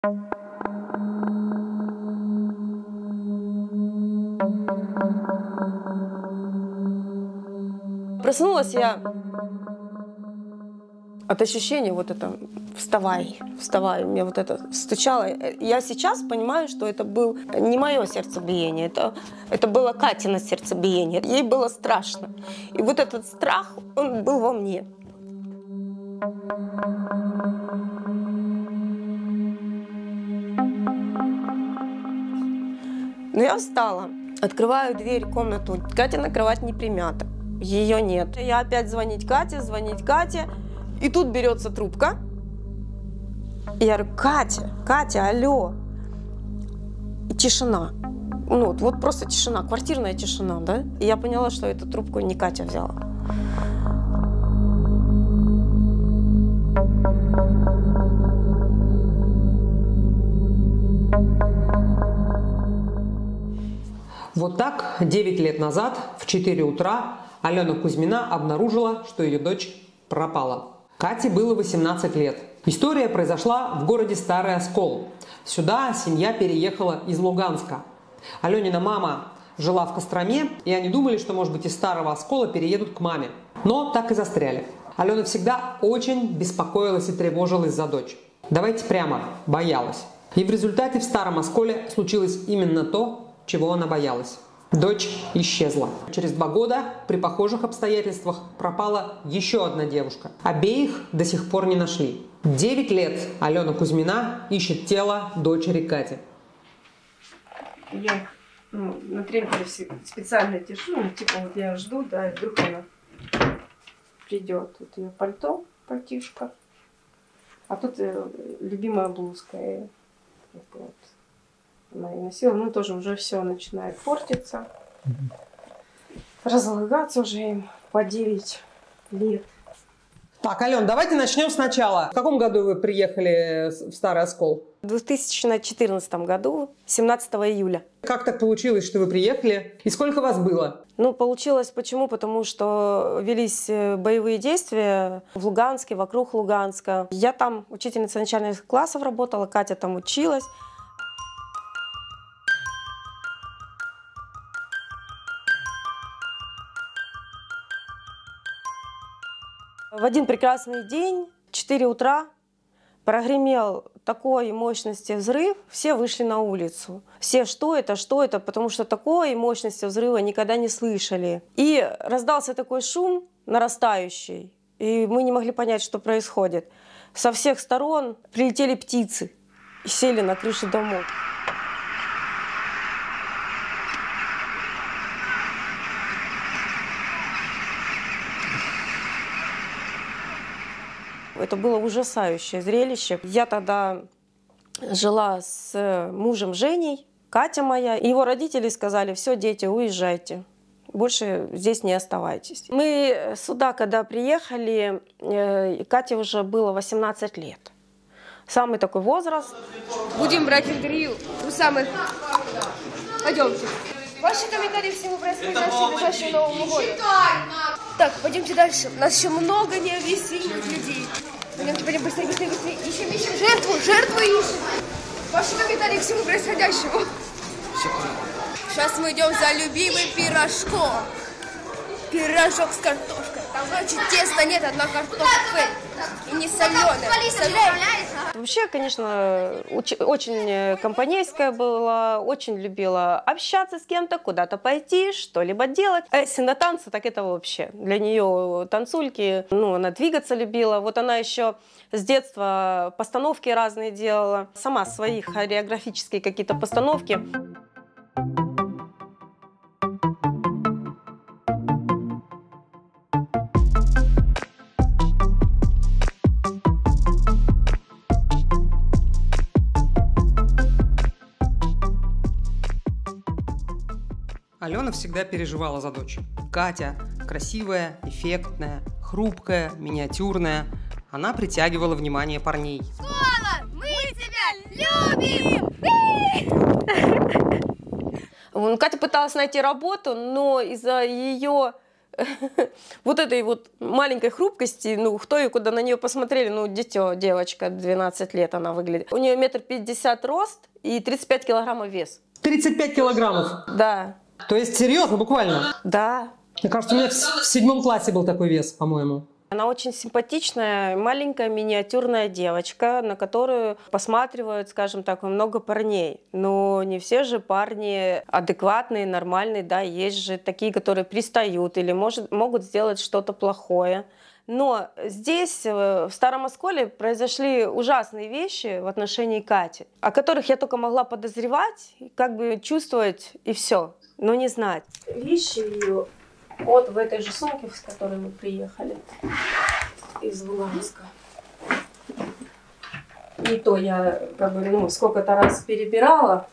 Проснулась я от ощущения вот это «вставай, вставай». Мне вот это стучало. Я сейчас понимаю, что это было не мое сердцебиение, это было Катино сердцебиение. Ей было страшно. И вот этот страх, он был во мне. Но я встала, открываю дверь в комнату. Катина кровать не примята. Ее нет. Я опять звонить Кате. И тут берется трубка. И я говорю: Катя, алло. И тишина. Ну, вот просто тишина, квартирная тишина, да? И я поняла, что эту трубку не Катя взяла. Вот так 9 лет назад в 4 утра Алена Кузьмина обнаружила, что ее дочь пропала. Кате было 18 лет. История произошла в городе Старый Оскол. Сюда семья переехала из Луганска. Аленина мама жила в Костроме, и они думали, что, может быть, из Старого Оскола переедут к маме. Но так и застряли. Алена всегда очень беспокоилась и тревожилась за дочь. Давайте прямо, боялась. И в результате в Старом Осколе случилось именно то, чего она боялась. Дочь исчезла. Через 2 года при похожих обстоятельствах пропала еще одна девушка. Обеих до сих пор не нашли. 9 лет Алена Кузьмина ищет тело дочери Кати. Я на тренере специально держу, типа вот я жду, да, и вдруг она придет. Тут ее пальтишко, а тут любимая блузка. И вот. Она и носила, ну тоже уже все начинает портиться, разлагаться уже им по 9 лет. Так, Ален, давайте начнем сначала. В каком году вы приехали в Старый Оскол? В 2014 году, 17 июля. Как так получилось, что вы приехали? И сколько вас было? Ну, получилось почему? Потому что велись боевые действия в Луганске, вокруг Луганска. Я там учительницей начальных классов работала, Катя там училась. В один прекрасный день, 4 утра, прогремел такой мощности взрыв, все вышли на улицу. Все, что это, потому что такой мощности взрыва никогда не слышали. И раздался такой шум нарастающий, и мы не могли понять, что происходит. Со всех сторон прилетели птицы и сели на крыши домов. Это было ужасающее зрелище. Я тогда жила с мужем Женей, Катя моя. И его родители сказали: все, дети, уезжайте. Больше здесь не оставайтесь. Мы сюда, когда приехали, Кате уже было 18 лет. Самый такой возраст. Будем брать интервью у самых. Пойдемте. Ваши комментарии всему происходящему в ближайшему Новому году. Так, пойдемте дальше. У нас еще много необъяснимых людей. Пойдем быстрее. Ищем жертву ищем. Ваши комментарии к всему происходящему. Сейчас мы идем за любимым пирожком. Пирожок с картошкой. Там, значит, теста нет, одна картошка и не соленая. Вообще, конечно, очень компанейская была, очень любила общаться с кем-то, куда-то пойти, что-либо делать. А если на танцы, так это вообще. Для нее танцульки, она двигаться любила. Вот она еще с детства постановки разные делала. Сама свои хореографические какие-то постановки. Алена всегда переживала за дочь. Катя красивая, эффектная, хрупкая, миниатюрная. Она притягивала внимание парней. Школа, мы тебя любим! Катя пыталась найти работу, но из-за ее вот этой вот маленькой хрупкости, ну, кто и куда на нее посмотрели, ну, дитё, девочка, 12 лет она выглядит. У нее 1,50 м рост и 35 килограммов вес. 35 килограммов? Да. То есть серьезно, буквально? Да. Мне кажется, у меня в 7 классе был такой вес, по-моему. Она очень симпатичная, маленькая, миниатюрная девочка, на которую посматривают, скажем так, много парней. Но не все же парни адекватные, нормальные, да, есть же такие, которые пристают или могут сделать что-то плохое. Но здесь, в Старом Осколе, произошли ужасные вещи в отношении Кати, о которых я только могла подозревать, как бы чувствовать и все, но не знать. Вещи ее вот в этой же сумке, с которой мы приехали из Луганска. И то я как бы, ну, сколько-то раз перебирала.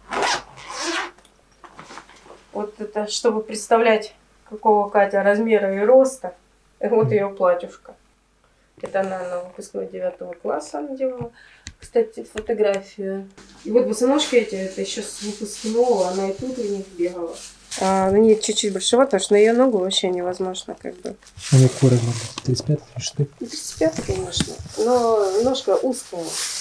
Вот это, чтобы представлять, какого Катя размера и роста. Вот ее платьюшко. Это она на выпускной 9 класса надевала. Кстати, фотография. И вот босоножки эти, это еще с выпускного, она и тут в них бегала. На ней чуть-чуть большевато, потому что на ее ногу вообще невозможно как бы. А какой размер? 35, 36? 35, конечно. Но ножка узкая.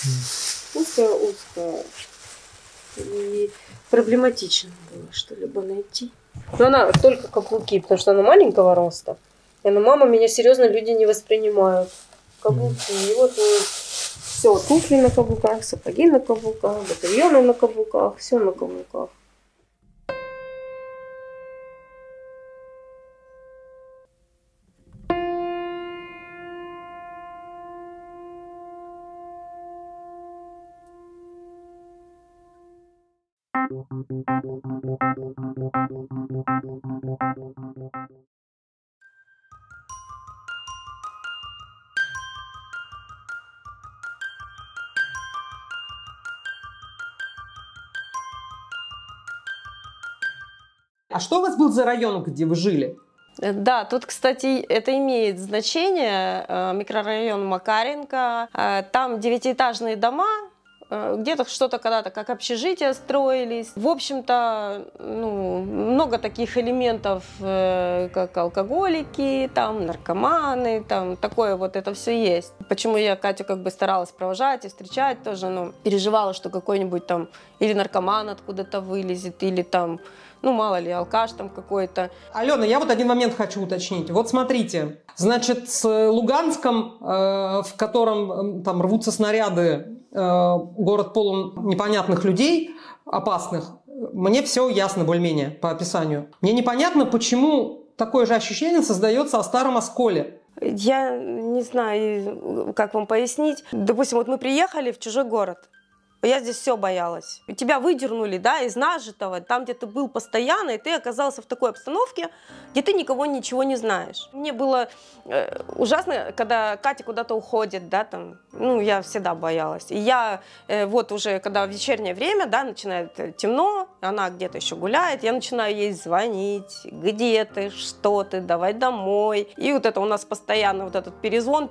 Узкая. И проблематично было что-либо найти. Но она только каблуки, потому что она маленького роста. И она, мама, меня серьезно люди не воспринимают. Каблуки. И вот все, туфли на каблуках, сапоги на каблуках, батальоны на каблуках, все на каблуках. А что у вас был за район, где вы жили? Да, тут, кстати, это имеет значение. Микрорайон Макаренко. Там 9-этажные дома. Где-то что-то когда-то как общежития строились. В общем-то, ну, много таких элементов, как алкоголики, там, наркоманы, там, такое вот это все есть. Почему я Катю как бы старалась провожать и встречать тоже, ну, переживала, что какой-нибудь там или наркоман откуда-то вылезет, или там, ну, мало ли, алкаш там какой-то. Алена, я вот один момент хочу уточнить. Вот смотрите, значит, с Луганском, в котором там рвутся снаряды, город полон непонятных людей, опасных, мне все ясно более-менее по описанию. Мне непонятно, почему такое же ощущение создается о Старом Осколе. Я не знаю, как вам пояснить. Допустим, вот мы приехали в чужой город. Я здесь все боялась. Тебя выдернули, да, из нажитого, там, где ты был постоянно, и ты оказался в такой обстановке, где ты никого ничего не знаешь. Мне было ужасно, когда Катя куда-то уходит, да, там, ну, я всегда боялась. И я вот уже, когда в вечернее время, да, начинает темно, она где-то еще гуляет, я начинаю ей звонить, где ты, что ты, давай домой. И вот это у нас постоянно вот этот перезвон,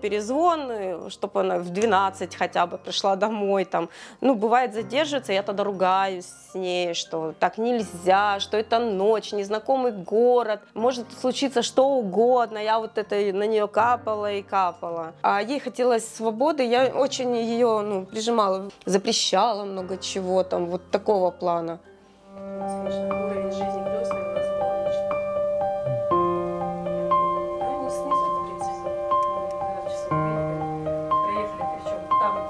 чтобы она в 12 хотя бы пришла домой, там, ну, бывает задерживается, я тогда ругаюсь с ней, что так нельзя, что это ночь, незнакомый город, может случиться что угодно. Я вот это на нее капала и капала. А ей хотелось свободы, я очень ее, ну, прижимала, запрещала много чего там, вот такого плана. Уровень жизни крестной у нас был отличный. Они снизу, в принципе, когда часов проехали, причем там.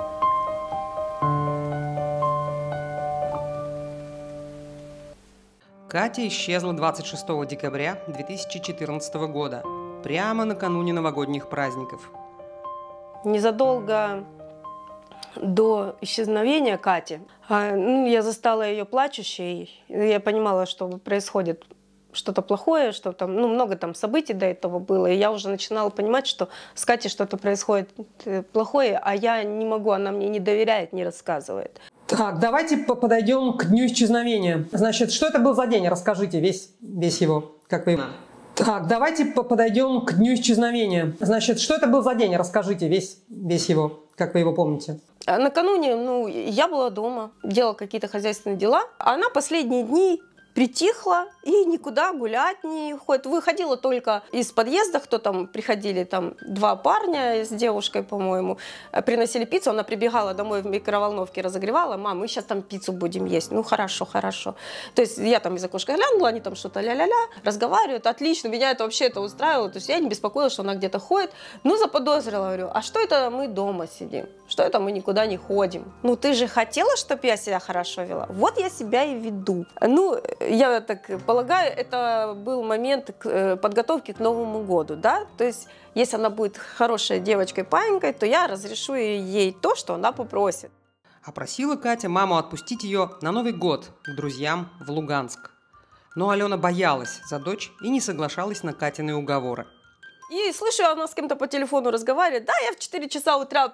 Катя исчезла 26 декабря 2014 года, прямо накануне новогодних праздников. Незадолго до исчезновения Кати я застала ее плачущей. Я понимала, что происходит что-то плохое, что там, ну, много там событий до этого было. И я уже начинала понимать, что с Катей что-то происходит плохое, а я не могу, она мне не доверяет, не рассказывает. Так, давайте подойдем к дню исчезновения. Значит, что это был за день? Расскажите весь его, как вы... Так, давайте подойдем к дню исчезновения. Значит, что это был за день? Расскажите весь его, как вы его помните. Накануне, ну, я была дома, делала какие-то хозяйственные дела. Она последние дни притихла и никуда гулять не ходит. Выходила только из подъезда, кто там приходили, там 2 парня с девушкой, по-моему, приносили пиццу, она прибегала домой в микроволновке, разогревала: мам, мы сейчас там пиццу будем есть. Ну хорошо, хорошо. То есть я там из окошка глянула, они там что-то ля-ля-ля, разговаривают, отлично, меня это вообще устраивало, то есть я не беспокоилась, что она где-то ходит. Ну заподозрила, говорю: а что это мы дома сидим? Что это мы никуда не ходим? Ну ты же хотела, чтобы я себя хорошо вела? Вот я себя и веду. Ну, я так полагаю, это был момент подготовки к Новому году, да? То есть, если она будет хорошей девочкой, паинькой, то я разрешу ей то, что она попросит. А просила Катя маму отпустить ее на Новый год к друзьям в Луганск. Но Алена боялась за дочь и не соглашалась на Катины уговоры. И слышу, она с кем-то по телефону разговаривает: да, я в 4 часа утра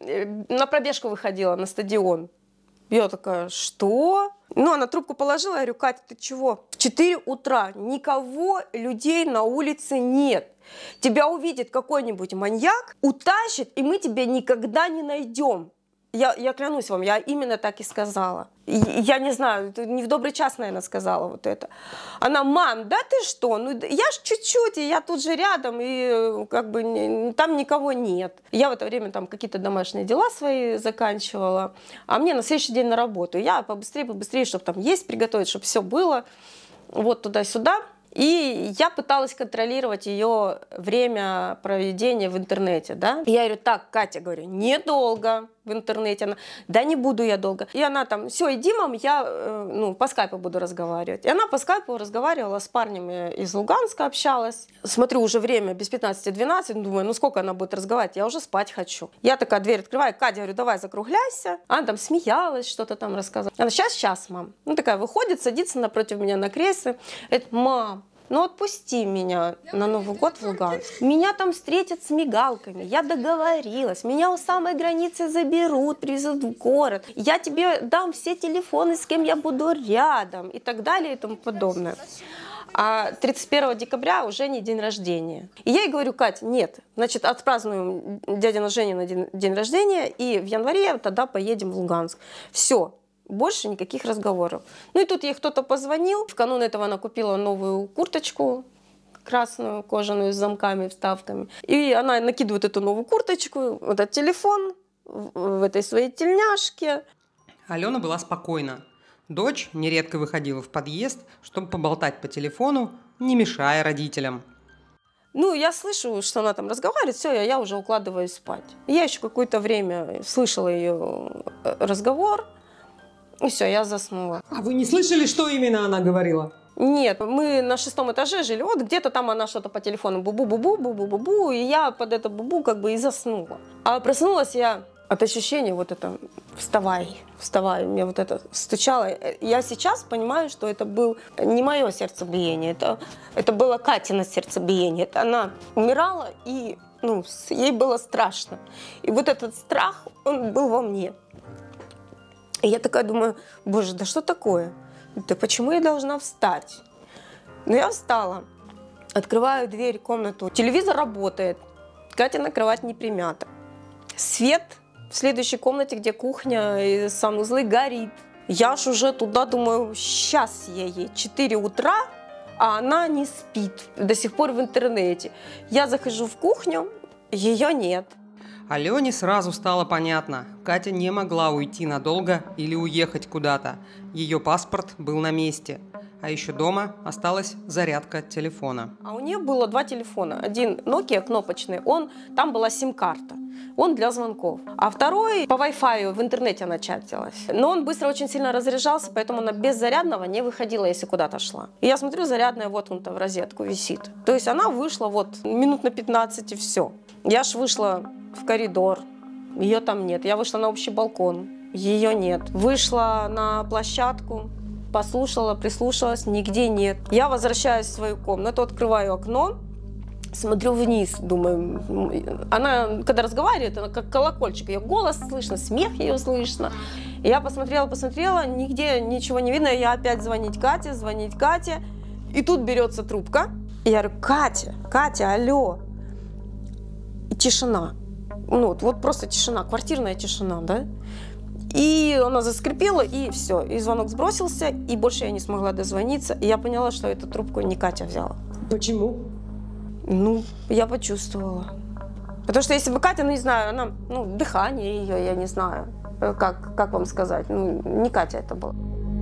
на пробежку выходила на стадион. Я такая: что? Ну, она трубку положила, я говорю: Катя, ты чего? В 4 утра никого, людей на улице нет. Тебя увидит какой-нибудь маньяк, утащит, и мы тебя никогда не найдем. Я клянусь вам, я именно так и сказала. Я не знаю, не в добрый час, наверное, сказала вот это. Она: мам, да ты что? Ну, я ж чуть-чуть, и я тут же рядом, и как бы там никого нет. Я в это время там какие-то домашние дела свои заканчивала, а мне на следующий день на работу. Я побыстрее, чтобы там есть приготовить, чтобы все было. Вот туда-сюда. И я пыталась контролировать ее время проведения в интернете, да. Я говорю: так, Катя, говорю, недолго в интернете. Она: да не буду я долго. И она там: все, иди, мам, я по скайпу буду разговаривать. И она по скайпу разговаривала с парнями из Луганска, общалась. Смотрю, уже время без 15-12, думаю, ну сколько она будет разговаривать, я уже спать хочу. Я такая дверь открываю: Катя, говорю, давай закругляйся. Она там смеялась, что-то там рассказывала. Она: сейчас, мам. Ну такая выходит, садится напротив меня на кресле. Говорит: мам, ну отпусти меня на Новый год в Луганск. Меня там встретят с мигалками. Я договорилась. Меня у самой границы заберут, привезут в город. Я тебе дам все телефоны, с кем я буду рядом. И так далее, и тому подобное. А 31 декабря уже не день рождения. И я ей говорю: Катя, нет, значит, отпразднуем дядина Женя день рождения, и в январе тогда поедем в Луганск. Все. Больше никаких разговоров. Ну и тут ей кто-то позвонил. В канун этого она купила новую курточку красную, кожаную, с замками, вставками. И она накидывает эту новую курточку, вот этот телефон в этой своей тельняшке. Алена была спокойна. Дочь нередко выходила в подъезд, чтобы поболтать по телефону, не мешая родителям. Ну, я слышу, что она там разговаривает, все, я уже укладываюсь спать. Я еще какое-то время слышала ее разговор. И все, я заснула. А вы не слышали, что именно она говорила? Нет, мы на 6-м этаже жили, вот где-то там она что-то по телефону бу-бу-бу-бу, бу-бу-бу-бу, и я под это бу-бу как бы и заснула. А проснулась я от ощущения вот это: вставай, вставай, мне вот это стучало. Я сейчас понимаю, что это было не мое сердцебиение, это было Катина сердцебиение. Это она умирала, и ей было страшно. И вот этот страх, он был во мне. И я такая думаю: боже, да что такое? Да почему я должна встать? Ну я встала, открываю дверь в комнату, телевизор работает, Катя на кровать не примята. Свет в следующей комнате, где кухня и санузлы, горит. Я ж уже туда думаю: сейчас я ей 4 утра, а она не спит, до сих пор в интернете. Я захожу в кухню, ее нет. Алене сразу стало понятно, Катя не могла уйти надолго или уехать куда-то. Ее паспорт был на месте. А еще дома осталась зарядка телефона. А у нее было 2 телефона. Один Nokia кнопочный, там была сим-карта. Он для звонков. А второй по Wi-Fi в интернете она чатилась. Но он быстро очень сильно разряжался, поэтому она без зарядного не выходила, если куда-то шла. И я смотрю, зарядная вот он-то в розетку висит. То есть она вышла вот минут на 15 и все. Я ж вышла в коридор, ее там нет. Я вышла на общий балкон, ее нет. Вышла на площадку, послушала, прислушалась, нигде нет. Я возвращаюсь в свою комнату, открываю окно, смотрю вниз, думаю, она, когда разговаривает, она как колокольчик, ее голос слышно, смех ее слышно. И я посмотрела, нигде ничего не видно, я опять звонить Кате, и тут берется трубка, и я говорю: Катя, алло. И тишина. Вот просто тишина, квартирная тишина, да? И она заскрипела, и все. И звонок сбросился, и больше я не смогла дозвониться. И я поняла, что эту трубку не Катя взяла. Почему? Ну, я почувствовала. Потому что если бы Катя, ну, не знаю, она, ну, дыхание ее, я не знаю, как вам сказать, ну, не Катя это была.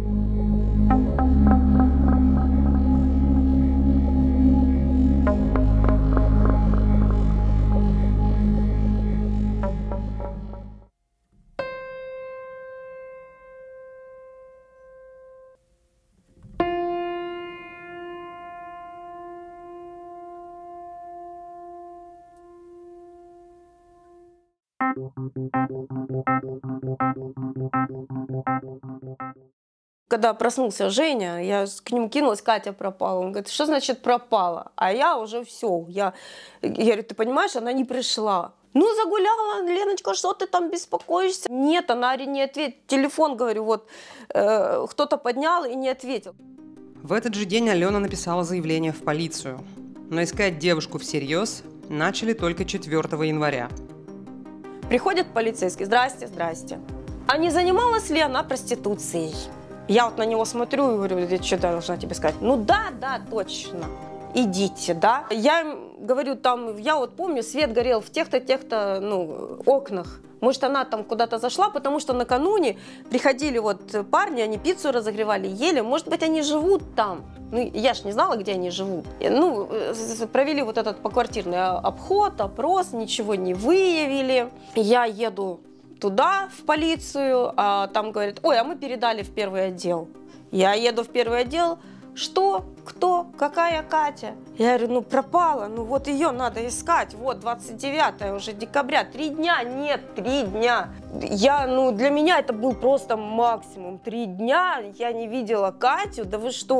Когда проснулся Женя, я к нему кинулась, Катя пропала. Он говорит, что значит пропала? А я уже все. Я говорю, ты понимаешь, она не пришла. Ну, загуляла, Леночка, что ты там беспокоишься? Нет, она не ответила. Телефон, говорю, вот кто-то поднял и не ответил. В этот же день Алена написала заявление в полицию. Но искать девушку всерьез начали только 4 января. Приходит полицейский, здрасте, здрасте. А не занималась ли она проституцией? Я вот на него смотрю и говорю, я что должна тебе сказать? Ну да, точно, идите, да. Я им говорю, там, я вот помню, свет горел в тех-то, ну, окнах. Может, она там куда-то зашла, потому что накануне приходили вот парни, они пиццу разогревали, ели. Может быть, они живут там. Ну, я ж не знала, где они живут. Ну, провели вот этот поквартирный обход, опрос, ничего не выявили. Я еду туда, в полицию, а там говорят, ой, а мы передали в первый отдел. Я еду в первый отдел, что, кто, какая Катя? Я говорю, ну пропала, ну вот ее надо искать, вот 29 уже декабря, 3 дня, нет, 3 дня. Для меня это был просто максимум, 3 дня я не видела Катю, да вы что,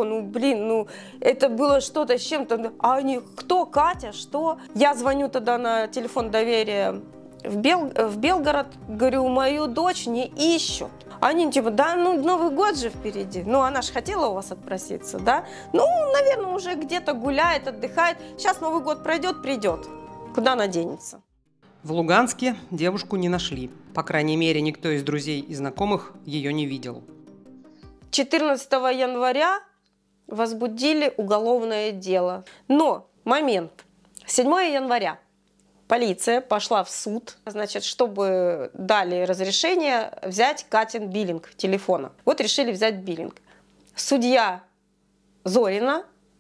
это было что-то с чем-то, а они, кто, Катя, что? Я звоню тогда на телефон доверия в Белгород, говорю, мою дочь не ищут. Они типа, да, Новый год же впереди. Она же хотела у вас отпроситься, да? Наверное, уже где-то гуляет, отдыхает. Сейчас Новый год пройдет, придет. Куда она денется? В Луганске девушку не нашли. По крайней мере, никто из друзей и знакомых ее не видел. 14 января возбудили уголовное дело. Но момент. 7 января. Полиция пошла в суд, чтобы дали разрешение взять Катин биллинг телефона. Вот решили взять биллинг. Судья Зорина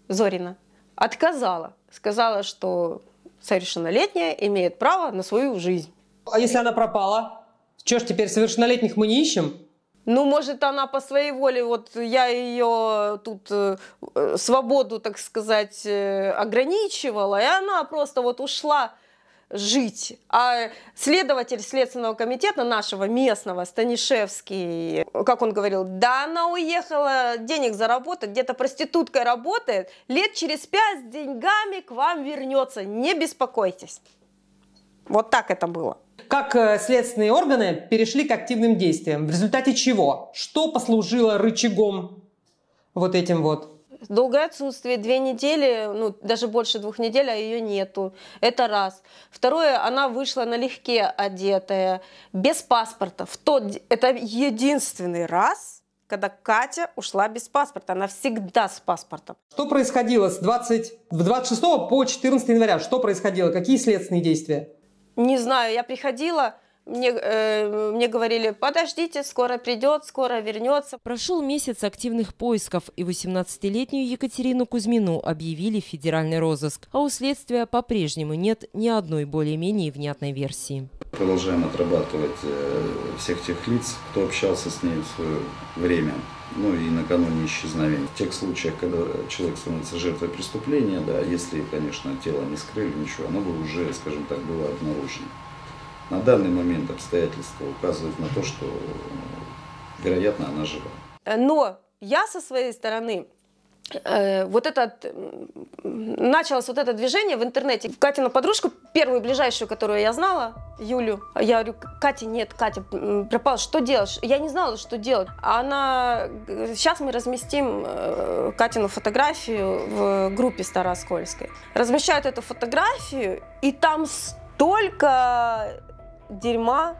отказала. Сказала, что совершеннолетняя имеет право на свою жизнь. А если она пропала? Что ж, теперь совершеннолетних мы не ищем? Может, она по своей воле, вот я ее тут свободу, так сказать, ограничивала, и она просто вот ушла жить. А следователь Следственного комитета нашего местного, Станишевский, как он говорил, да она уехала денег заработать, где-то проституткой работает, лет через 5 с деньгами к вам вернется, не беспокойтесь. Вот так это было. Как следственные органы перешли к активным действиям? В результате чего? Что послужило рычагом вот этим вот? Долгое отсутствие, 2 недели, даже больше 2 недель, а ее нету. Это раз. Второе, она вышла налегке одетая, без паспорта. Это единственный раз, когда Катя ушла без паспорта. Она всегда с паспортом. Что происходило с 26 по 14 января? Что происходило? Какие следственные действия? Не знаю, я приходила, мне говорили, подождите, скоро придет, скоро вернется. Прошел месяц активных поисков, и 18-летнюю Екатерину Кузьмину объявили в федеральный розыск. А у следствия по-прежнему нет ни одной более-менее внятной версии. Продолжаем отрабатывать всех тех лиц, кто общался с ней в свое время, и накануне исчезновения. В тех случаях, когда человек становится жертвой преступления, да, если, конечно, тело не скрыли, ничего, оно бы уже, скажем так, было обнаружено. На данный момент обстоятельства указывают на то, что, вероятно, она жива. Но я со своей стороны, началось вот это движение в интернете. Катину подружку, первую ближайшую, которую я знала, Юлю, я говорю, Кати нет, Катя пропала, что делаешь? Я не знала, что делать. А она, сейчас мы разместим Катину фотографию в группе Старооскольской. Размещают эту фотографию, и там столько дерьма,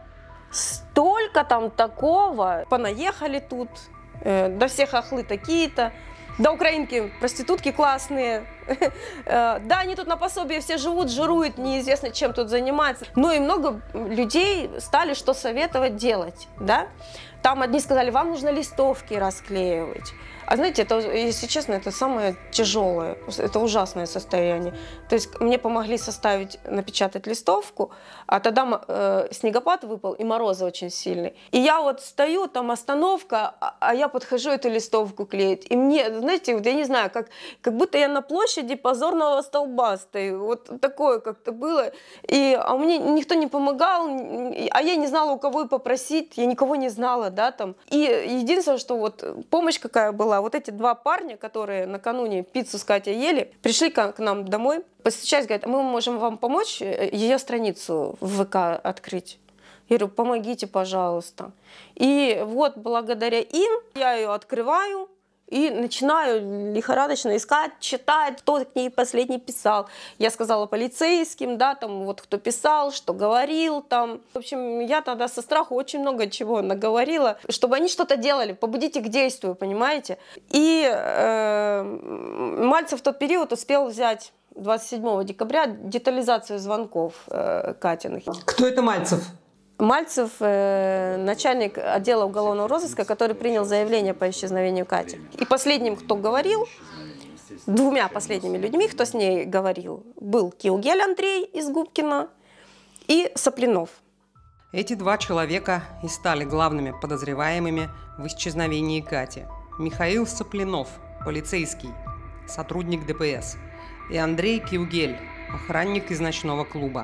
столько там такого, понаехали тут, да все хохлы такие-то, да украинки, проститутки классные, да они тут на пособие все живут, жируют, неизвестно чем тут занимаются. Ну и много людей стали что советовать делать, да. Там одни сказали, вам нужно листовки расклеивать. А знаете, это, если честно, это самое тяжелое, это ужасное состояние. То есть мне помогли напечатать листовку, а тогда снегопад выпал и морозы очень сильные. И я вот стою, там остановка, а я подхожу эту листовку клеить. И мне, знаете, вот я не знаю, как будто я на площади позорного столба стою. Вот такое как-то было. А мне никто не помогал, а я не знала, у кого и попросить, я никого не знала, да, там. И единственное, что вот помощь какая была, вот эти два парня, которые накануне пиццу с Катей ели, пришли к нам домой, постучались, говорят, мы можем вам помочь ее страницу в ВК открыть. Я говорю, помогите, пожалуйста. И вот благодаря им я ее открываю и начинаю лихорадочно искать, читать, кто к ней последний писал. Я сказала полицейским, да, там вот кто писал, что говорил там. В общем, я тогда со страху очень много чего наговорила, чтобы они что-то делали, побудить их к действию, понимаете. И Мальцев в тот период успел взять 27 декабря детализацию звонков Катиных. Кто это Мальцев? Мальцев, начальник отдела уголовного розыска, который принял заявление по исчезновению Кати. И последним, кто говорил, двумя последними людьми, кто с ней говорил, был Киугель Андрей из Губкина и Соплинов. Эти два человека и стали главными подозреваемыми в исчезновении Кати. Михаил Соплинов, полицейский, сотрудник ДПС, и Андрей Киугель, охранник из ночного клуба.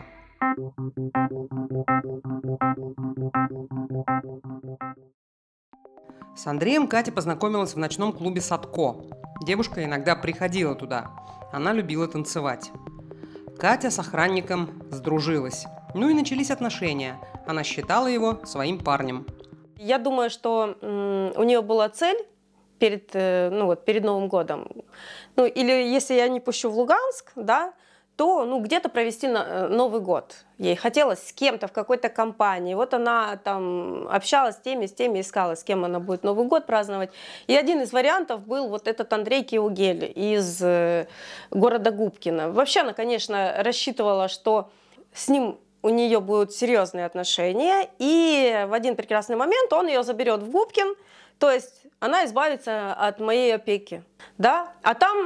С Андреем Катя познакомилась в ночном клубе «Садко». Девушка иногда приходила туда. Она любила танцевать. Катя с охранником сдружилась. Ну и начались отношения. Она считала его своим парнем. Я думаю, что у нее была цель перед Новым годом. Ну, или если я не пущу в Луганск, да, то где-то провести Новый год. Ей хотелось с кем-то в какой-то компании. Вот она там общалась с теми, искала, с кем она будет Новый год праздновать. И один из вариантов был вот этот Андрей Киугель из города Губкина. Вообще она, конечно, рассчитывала, что с ним у нее будут серьезные отношения. И в один прекрасный момент он ее заберет в Губкин. То есть она избавится от моей опеки. Да? А там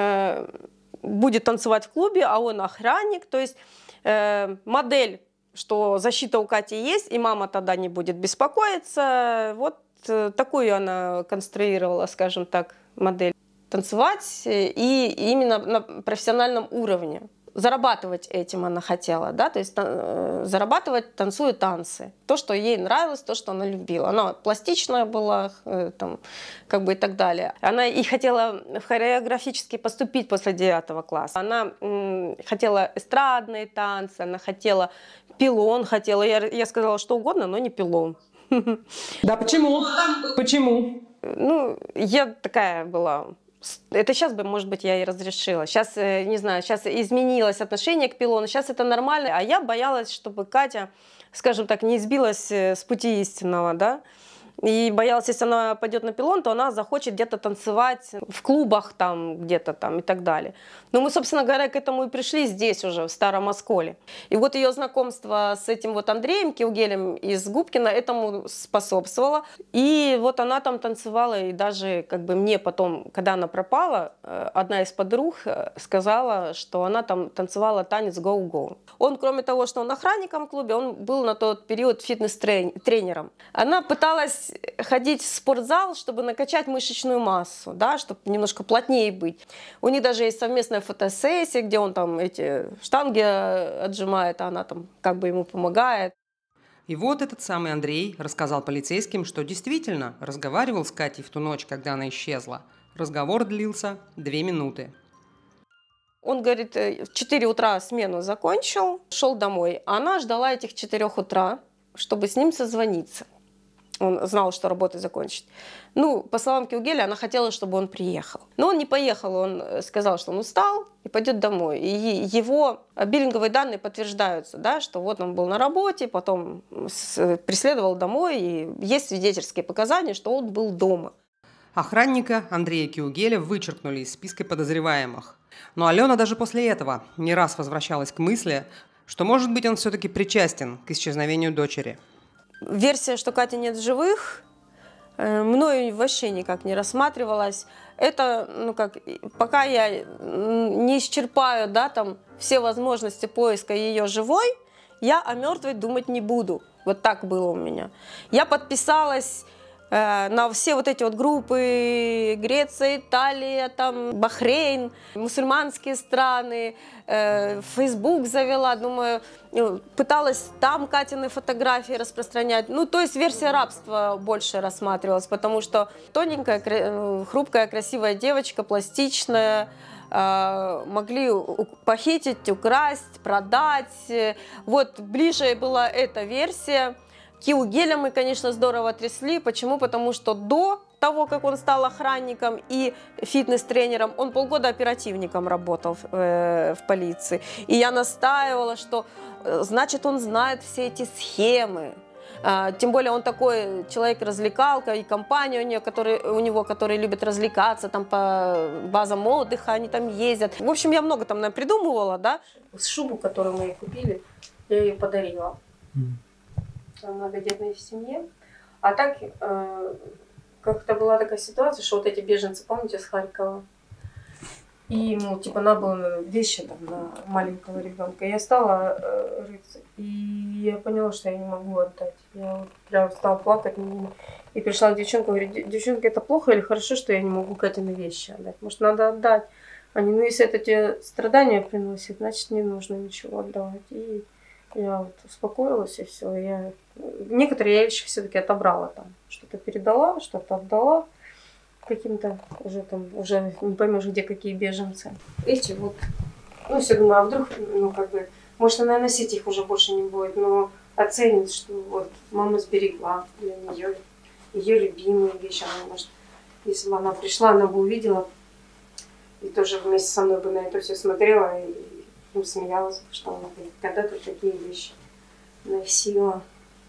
будет танцевать в клубе, а он охранник. То есть модель, что защита у Кати есть, и мама тогда не будет беспокоиться. Вот такую она конструировала, скажем так, модель. Танцевать и именно на профессиональном уровне. Зарабатывать этим она хотела, да, то есть зарабатывать, танцуя танцы. То, что ей нравилось, то, что она любила. Она пластичная была, там, как бы и так далее. Она и хотела хореографически поступить после 9 класса. Она хотела эстрадные танцы, она хотела пилон, хотела. Я сказала, что угодно, но не пилон. Да почему? Почему? Ну, я такая была. Это сейчас бы, может быть, я и разрешила. Сейчас, не знаю, сейчас изменилось отношение к пилону, сейчас это нормально. А я боялась, чтобы Катя, скажем так, не сбилась с пути истинного, да. И боялась, если она пойдет на пилон, то она захочет где-то танцевать в клубах там, где-то там и так далее. Но мы, собственно говоря, к этому и пришли здесь уже, в Старом Осколе. И вот ее знакомство с этим вот Андреем Киугелем из Губкина этому способствовало. И вот она там танцевала, и даже как бы мне потом, когда она пропала, одна из подруг сказала, что она там танцевала танец «Go-Go». Он, кроме того, что он охранником в клубе, он был на тот период фитнес-тренером. Она пыталась ходить в спортзал, чтобы накачать мышечную массу, да, чтобы немножко плотнее быть. У них даже есть совместная фотосессия, где он там эти штанги отжимает, а она там как бы ему помогает. И вот этот самый Андрей рассказал полицейским, что действительно разговаривал с Катей в ту ночь, когда она исчезла. Разговор длился 2 минуты. Он, говорит, в 4 утра смену закончил, шел домой. Она ждала этих 4 утра, чтобы с ним созвониться. Он знал, что работу закончит. Ну, по словам Киугеля, она хотела, чтобы он приехал. Но он не поехал, он сказал, что он устал и пойдет домой. И его биллинговые данные подтверждаются, да, что вот он был на работе, потом преследовал домой, и есть свидетельские показания, что он был дома. Охранника Андрея Киугеля вычеркнули из списка подозреваемых. Но Алена даже после этого не раз возвращалась к мысли, что, может быть, он все-таки причастен к исчезновению дочери. Версия, что Кати нет в живых, мною вообще никак не рассматривалась. Это, ну как, пока я не исчерпаю, да, там, все возможности поиска ее живой, я о мертвой думать не буду. Вот так было у меня. Я подписалась на все вот эти вот группы: Греция, Италия, там, Бахрейн, мусульманские страны, Facebook завела, думаю, пыталась там Катины фотографии распространять. Ну, то есть версия рабства больше рассматривалась, потому что тоненькая, хрупкая, красивая девочка, пластичная, могли похитить, украсть, продать. Вот ближе была эта версия. Киугеля мы, конечно, здорово трясли. Почему? Потому что до того, как он стал охранником и фитнес-тренером, он полгода оперативником работал в полиции. И я настаивала, что, значит, он знает все эти схемы. Тем более он такой человек-развлекалка, и компания у него, которые любят развлекаться, там по базам отдыха они там ездят. В общем, я много там придумывала, да. Шубу, которую мы ей купили, я ей подарила. Многодетной семье. А так, как-то была такая ситуация, что вот эти беженцы, помните, с Харькова? И ему, типа, надо было вещи там на маленького ребенка. Я стала рыться, и я поняла, что я не могу отдать. Я вот прям стала плакать, и пришла к девчонке, говорю: девчонки, это плохо или хорошо, что я не могу Катины вещи отдать? Может, надо отдать? Они, ну, если это тебе страдания приносит, значит, не нужно ничего отдавать. И я вот успокоилась, и все. Некоторые вещи все-таки отобрала там. Что-то передала, что-то отдала каким-то уже не поймешь, где какие беженцы. Эти вот, ну все, думаю, а вдруг, ну как бы, может она носить их уже больше не будет, но оценит, что вот мама сберегла для нее ее любимые вещи. Она, может, если бы она пришла, она бы увидела и тоже вместе со мной бы на это все смотрела и смеялась, что она когда-то такие вещи носила.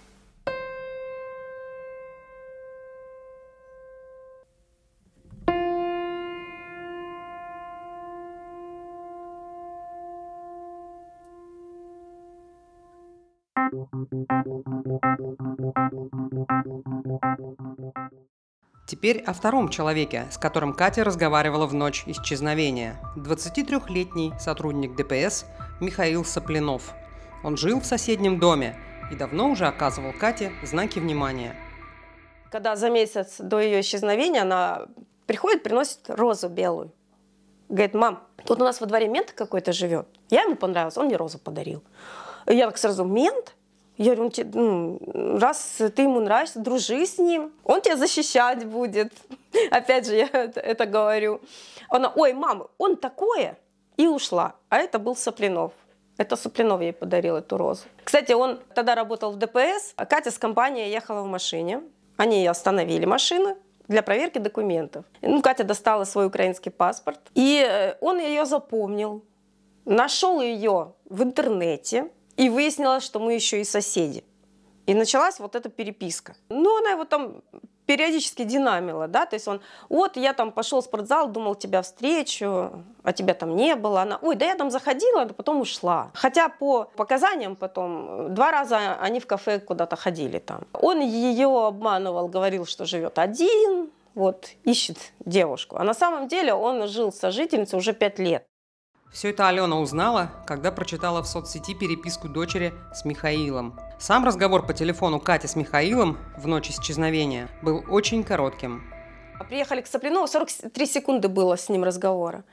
Теперь о втором человеке, с которым Катя разговаривала в ночь исчезновения. 23-летний сотрудник ДПС Михаил Сопленов. Он жил в соседнем доме и давно уже оказывал Кате знаки внимания. Когда за месяц до ее исчезновения она приходит, приносит розу белую. Говорит: мам, тут у нас во дворе мент какой-то живет. Я ему понравилась, он мне розу подарил. И я так сразу: мент? Я говорю: раз ты ему нравишься, дружи с ним, он тебя защищать будет. Опять же, я это говорю. Она: ой, мама, он такое. И ушла. А это был Сопленов. Это Сопленов ей подарил эту розу. Кстати, он тогда работал в ДПС, а Катя с компанией ехала в машине. Они остановили машину для проверки документов. Ну, Катя достала свой украинский паспорт. И он ее запомнил. Нашел ее в интернете. И выяснилось, что мы еще и соседи. И началась вот эта переписка. Ну, она его там периодически динамила, да, то есть он: вот я там пошел в спортзал, думал, тебя встречу, а тебя там не было. Она: ой, да я там заходила, да потом ушла. Хотя по показаниям потом 2 раза они в кафе куда-то ходили там. Он ее обманывал, говорил, что живет один, вот, ищет девушку. А на самом деле он жил с сожительницей уже 5 лет. Все это Алена узнала, когда прочитала в соцсети переписку дочери с Михаилом. Сам разговор по телефону Кати с Михаилом в ночь исчезновения был очень коротким. Приехали к Сопленову, 43 секунды было с ним разговора.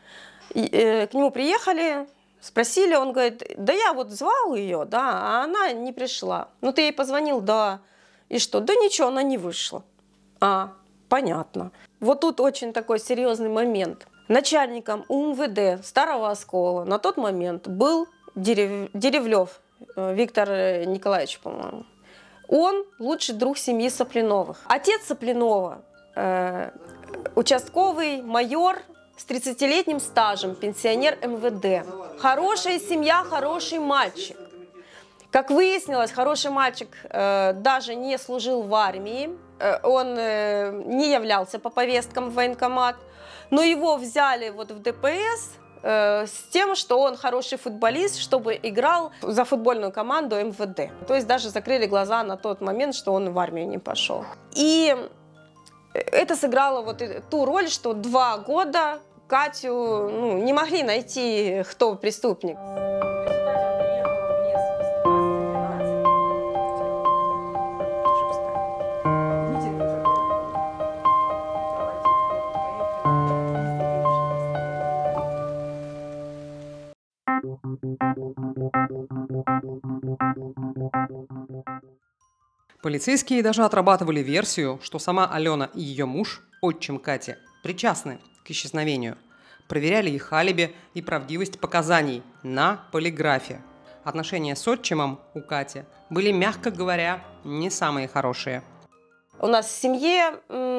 К нему приехали, спросили, он говорит: да я вот звал ее, да, а она не пришла. Ну ты ей позвонил? Да. И что? Да ничего, она не вышла. А, понятно. Вот тут очень такой серьезный момент. Начальником УМВД Старого Оскола на тот момент был Деревлев Виктор Николаевич, по-моему. Он лучший друг семьи Сопляновых. Отец Соплянова участковый майор с 30-летним стажем, пенсионер МВД. Хорошая семья, хороший мальчик. Как выяснилось, хороший мальчик даже не служил в армии, он не являлся по повесткам в военкомат, но его взяли вот в ДПС с тем, что он хороший футболист, чтобы играл за футбольную команду МВД. То есть даже закрыли глаза на тот момент, что он в армию не пошел. И это сыграло вот ту роль, что 2 года Катю не могли найти, кто преступник. Полицейские даже отрабатывали версию, что сама Алена и ее муж, отчим Кати, причастны к исчезновению. Проверяли их алиби и правдивость показаний на полиграфе. Отношения с отчимом у Кати были, мягко говоря, не самые хорошие. У нас в семье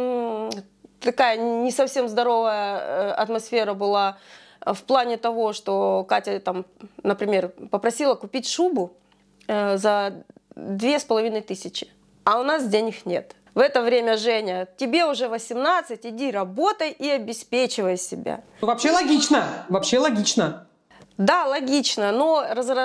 такая не совсем здоровая атмосфера была в плане того, что Катя, там, например, попросила купить шубу за 2500, а у нас денег нет. В это время: Женя, тебе уже 18, иди работай и обеспечивай себя. Вообще логично, вообще логично. Да, логично, но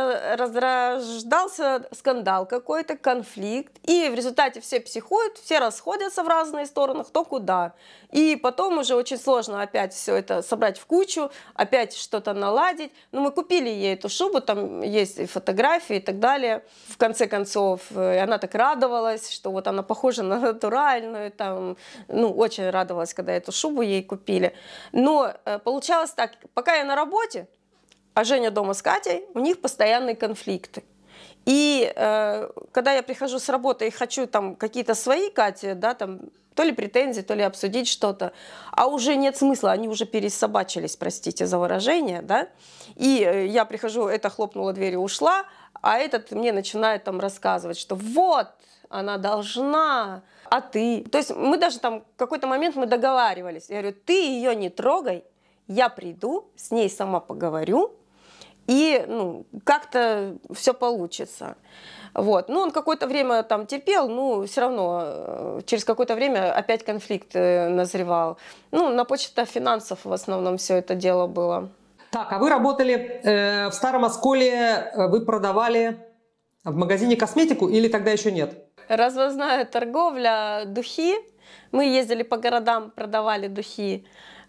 разрождался скандал какой-то, конфликт, и в результате все психуют, все расходятся в разные стороны, кто куда. И потом уже очень сложно опять все это собрать в кучу, опять что-то наладить. Но мы купили ей эту шубу, там есть и фотографии и так далее. В конце концов, она так радовалась, что вот она похожа на натуральную, там, очень радовалась, когда эту шубу ей купили. Но получалось так: пока я на работе, а Женя дома с Катей, у них постоянные конфликты. И когда я прихожу с работы и хочу там какие-то свои Кате, да, там, то ли претензии, то ли обсудить что-то, а уже нет смысла, они уже пересобачились, простите за выражение, да, и я прихожу, это хлопнула дверь и ушла, а этот мне начинает там рассказывать, что вот, она должна, а ты. То есть мы даже там в какой-то момент мы договаривались, я говорю: ты ее не трогай, я приду, с ней сама поговорю, и как-то все получится. Вот. Он какое-то время там терпел, но все равно через какое-то время опять конфликт назревал. На почве финансов в основном все это дело было. Так, а вы работали в Старом Осколе, вы продавали в магазине косметику или тогда еще нет? Развозная торговля, духи. Мы ездили по городам, продавали духи.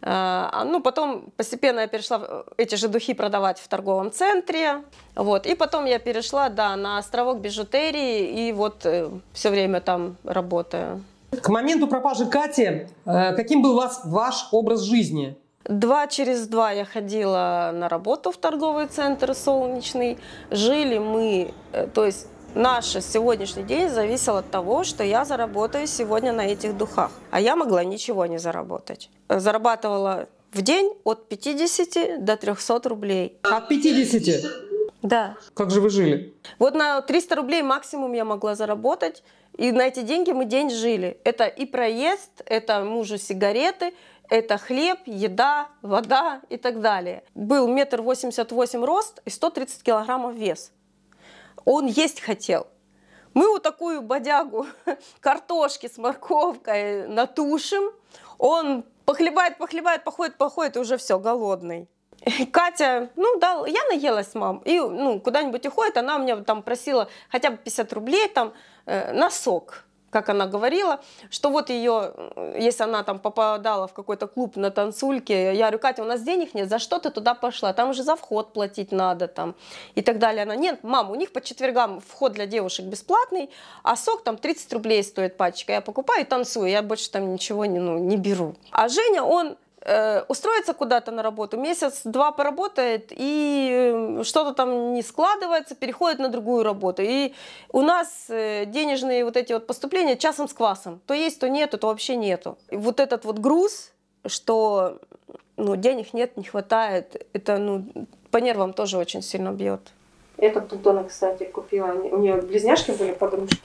Потом постепенно я перешла эти же духи продавать в торговом центре. Вот. И потом я перешла, на островок бижутерии, и вот все время там работаю. К моменту пропажи Кати, каким был ваш образ жизни? 2 через 2 я ходила на работу в торговый центр «Солнечный». Жили мы, то есть наш сегодняшний день зависел от того, что я заработаю сегодня на этих духах. А я могла ничего не заработать. Зарабатывала в день от 50 до 300 рублей. От 50? Да. Как же вы жили? Вот на 300 рублей максимум я могла заработать. И на эти деньги мы день жили. Это и проезд, это мужу сигареты, это хлеб, еда, вода и так далее. Был 1,88 м рост и 130 килограммов вес. Он есть хотел. Мы вот такую бодягу картошки с морковкой натушим. Он похлебает, походит, и уже все, голодный. Катя, я наелась, мам. И куда-нибудь уходит, она у меня там просила хотя бы 50 рублей там, на сок. Как она говорила, что вот ее, если она там попадала в какой-то клуб на танцульке, я говорю: Катя, у нас денег нет, за что ты туда пошла? Там уже за вход платить надо там и так далее. Она: нет, мам, у них по четвергам вход для девушек бесплатный, а сок там 30 рублей стоит пачка. Я покупаю и танцую, я больше там ничего не беру. А Женя, он устроится куда-то на работу, месяц-два поработает, и что-то там не складывается, переходит на другую работу. И у нас денежные вот эти вот поступления часом с квасом. То есть, то нету, то вообще нету. И вот этот вот груз, что денег нет, не хватает, это по нервам тоже очень сильно бьет. Этот тутон, кстати, купила. У нее близняшки были, подружки.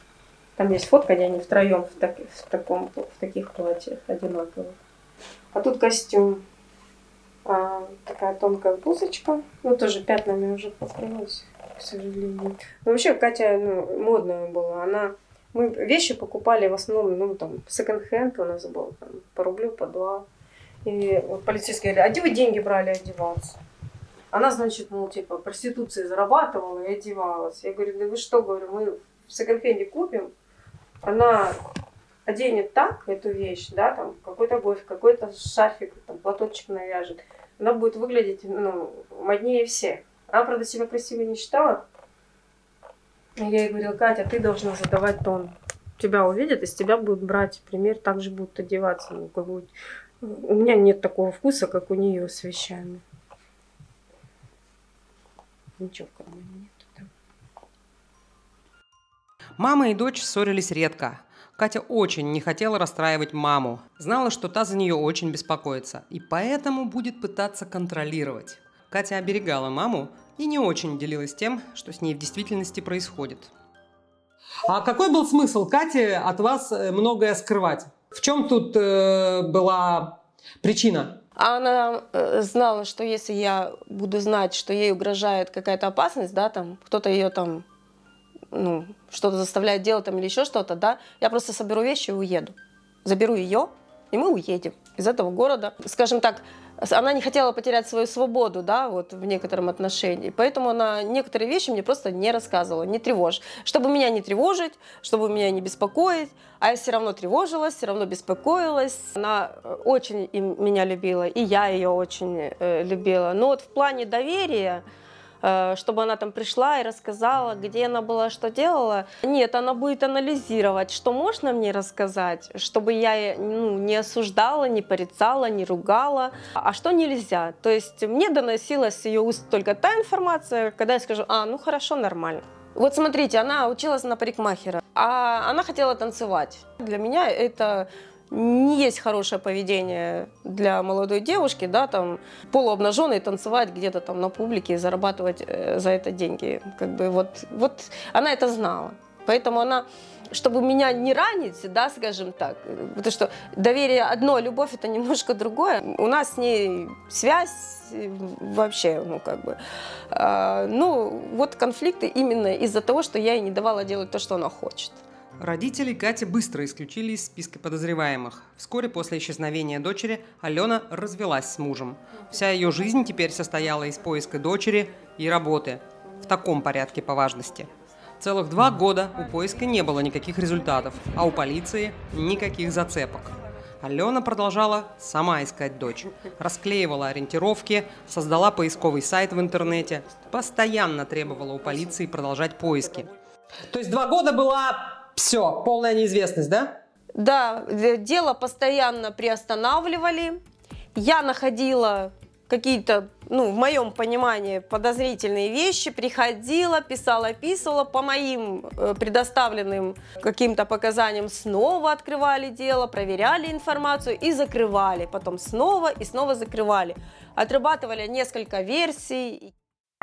Там есть фотка, где они втроем в таких платьях одинаковых. А тут костюм. Такая тонкая блузочка. Ну, тоже пятнами уже покрылась, к сожалению. Но вообще Катя модная была. Мы вещи покупали в основном, там, секонд-хенд у нас был, там, по рублю, по 2. И вот полицейские говорили, а где вы деньги брали одеваться? Она, значит, типа, проституцией зарабатывала и одевалась. Я говорю, да вы что, говорю, мы в секонд-хенде купим, она оденет так эту вещь, да, там, какой-то гофик, какой-то шарфик, там, платочек навяжет. Она будет выглядеть, моднее всех. Она, правда, себя красивой не считала. Я ей говорила, Катя, ты должна задавать тон. Тебя увидят, из тебя будут брать пример, так же будут одеваться. У меня нет такого вкуса, как у нее с вещами. Ничего в кармане нет. Да. Мама и дочь ссорились редко. Катя очень не хотела расстраивать маму. Знала, что та за нее очень беспокоится. И поэтому будет пытаться контролировать. Катя оберегала маму и не очень делилась тем, что с ней в действительности происходит. А какой был смысл Кати от вас многое скрывать? В чем тут была причина? Она знала, что если я буду знать, что ей угрожает какая-то опасность, да, там, кто-то ее там, что-то заставляет делать там или еще что-то, да, я просто соберу вещи и уеду. Заберу ее, и мы уедем из этого города. Скажем так, она не хотела потерять свою свободу, да, вот в некотором отношении. Поэтому она некоторые вещи мне просто не рассказывала, не тревожь. Чтобы меня не тревожить, чтобы меня не беспокоить. А я все равно тревожилась, все равно беспокоилась. Она очень меня любила, и я ее очень любила. Но вот в плане доверия, чтобы она там пришла и рассказала, где она была, что делала. Нет, она будет анализировать, что можно мне рассказать, чтобы я не осуждала, не порицала, не ругала, а что нельзя. То есть мне доносилась с ее уст только та информация, когда я скажу, хорошо, нормально. Вот смотрите, она училась на парикмахера, а она хотела танцевать. Для меня это не есть хорошее поведение для молодой девушки, да, там, полуобнаженной танцевать где-то там на публике и зарабатывать за это деньги. Как бы вот она это знала. Поэтому она, чтобы меня не ранить, да, скажем так, потому что доверие одно, любовь это немножко другое. У нас с ней связь вообще, вот конфликты именно из-за того, что я ей не давала делать то, что она хочет. Родители Кати быстро исключили из списка подозреваемых. Вскоре после исчезновения дочери Алена развелась с мужем. Вся ее жизнь теперь состояла из поиска дочери и работы. В таком порядке по важности. Целых 2 года у поиска не было никаких результатов, а у полиции никаких зацепок. Алена продолжала сама искать дочь. Расклеивала ориентировки, создала поисковый сайт в интернете. Постоянно требовала у полиции продолжать поиски. То есть 2 года была... Все, полная неизвестность, да? Да, дело постоянно приостанавливали. Я находила какие-то, в моем понимании, подозрительные вещи, приходила, описывала, по моим предоставленным каким-то показаниям снова открывали дело, проверяли информацию и закрывали. Потом снова и снова закрывали. Отрабатывали несколько версий.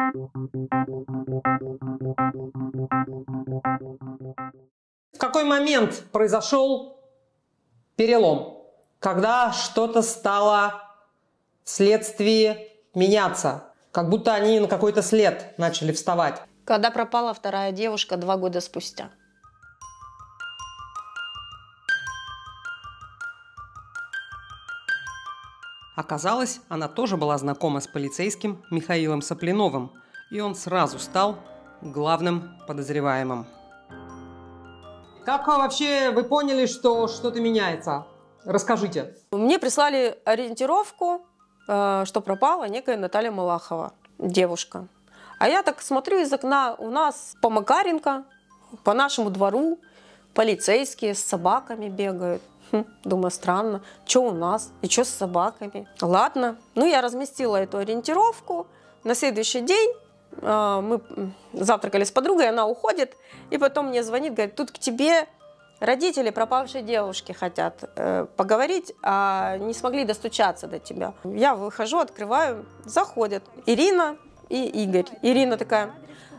В какой момент произошел перелом, когда что-то стало вследствие меняться, как будто они на какой-то след начали вставать? Когда пропала вторая девушка 2 года спустя. Оказалось, она тоже была знакома с полицейским Михаилом Сопляновым, и он сразу стал главным подозреваемым. Как вообще вы поняли, что что-то меняется? Расскажите. Мне прислали ориентировку, что пропала некая Наталья Малахова, девушка. А я так смотрю из окна, у нас по Макаренко, по нашему двору полицейские с собаками бегают. Думаю, странно, что у нас и что с собаками. Ладно, я разместила эту ориентировку. На следующий день мы завтракали с подругой, она уходит, и потом мне звонит, говорит, тут к тебе родители пропавшей девушки хотят поговорить, а не смогли достучаться до тебя. Я выхожу, открываю, заходят Ирина и Игорь. Ирина такая,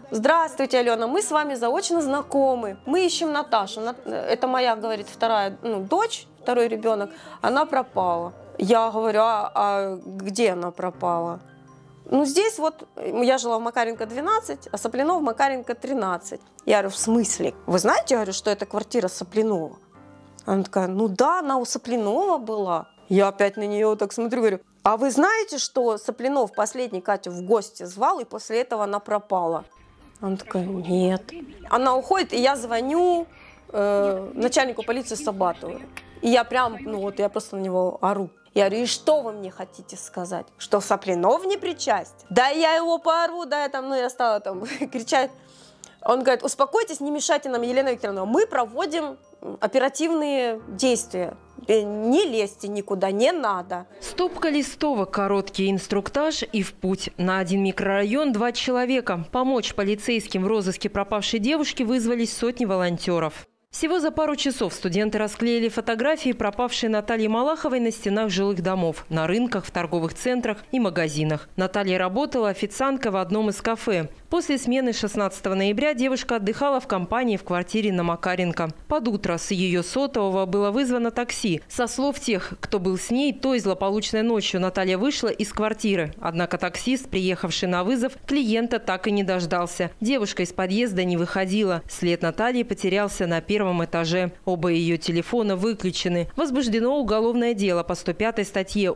Здравствуйте, Алена, мы с вами заочно знакомы. Мы ищем Наташу. Это моя, говорит, вторая дочь, второй ребенок. Она пропала. Я говорю, а где она пропала? Ну, здесь вот, я жила в Макаренко 12, а Соплинов в Макаренко 13. Я говорю, в смысле? Вы знаете, говорю, что это квартира Соплинова? Она такая, ну да, она у Соплинова была. Я опять на нее так смотрю, говорю, а вы знаете, что Соплинов последний Катю в гости звал, и после этого она пропала? Она такая, нет. Она уходит, и я звоню начальнику полиции Сабатову. И я прям, я просто на него ору. Я говорю, и что вы мне хотите сказать? Что Соплинов не причастен? Да я его порву, да я стала кричать. Он говорит, успокойтесь, не мешайте нам, Елена Викторовна, мы проводим оперативные действия. Не лезьте никуда, не надо. Стопка листовок, короткий инструктаж и в путь. На один микрорайон 2 человека. Помочь полицейским в розыске пропавшей девушки вызвались сотни волонтеров. Всего за пару часов студенты расклеили фотографии пропавшей Натальи Малаховой на стенах жилых домов, на рынках, в торговых центрах и магазинах. Наталья работала официанткой в одном из кафе. После смены 16 ноября девушка отдыхала в компании в квартире на Макаренко. Под утро с ее сотового было вызвано такси. Со слов тех, кто был с ней, той злополучной ночью Наталья вышла из квартиры. Однако таксист, приехавший на вызов, клиента так и не дождался. Девушка из подъезда не выходила. След Натальи потерялся на первом этаже. Оба ее телефона выключены. Возбуждено уголовное дело по 105 статье.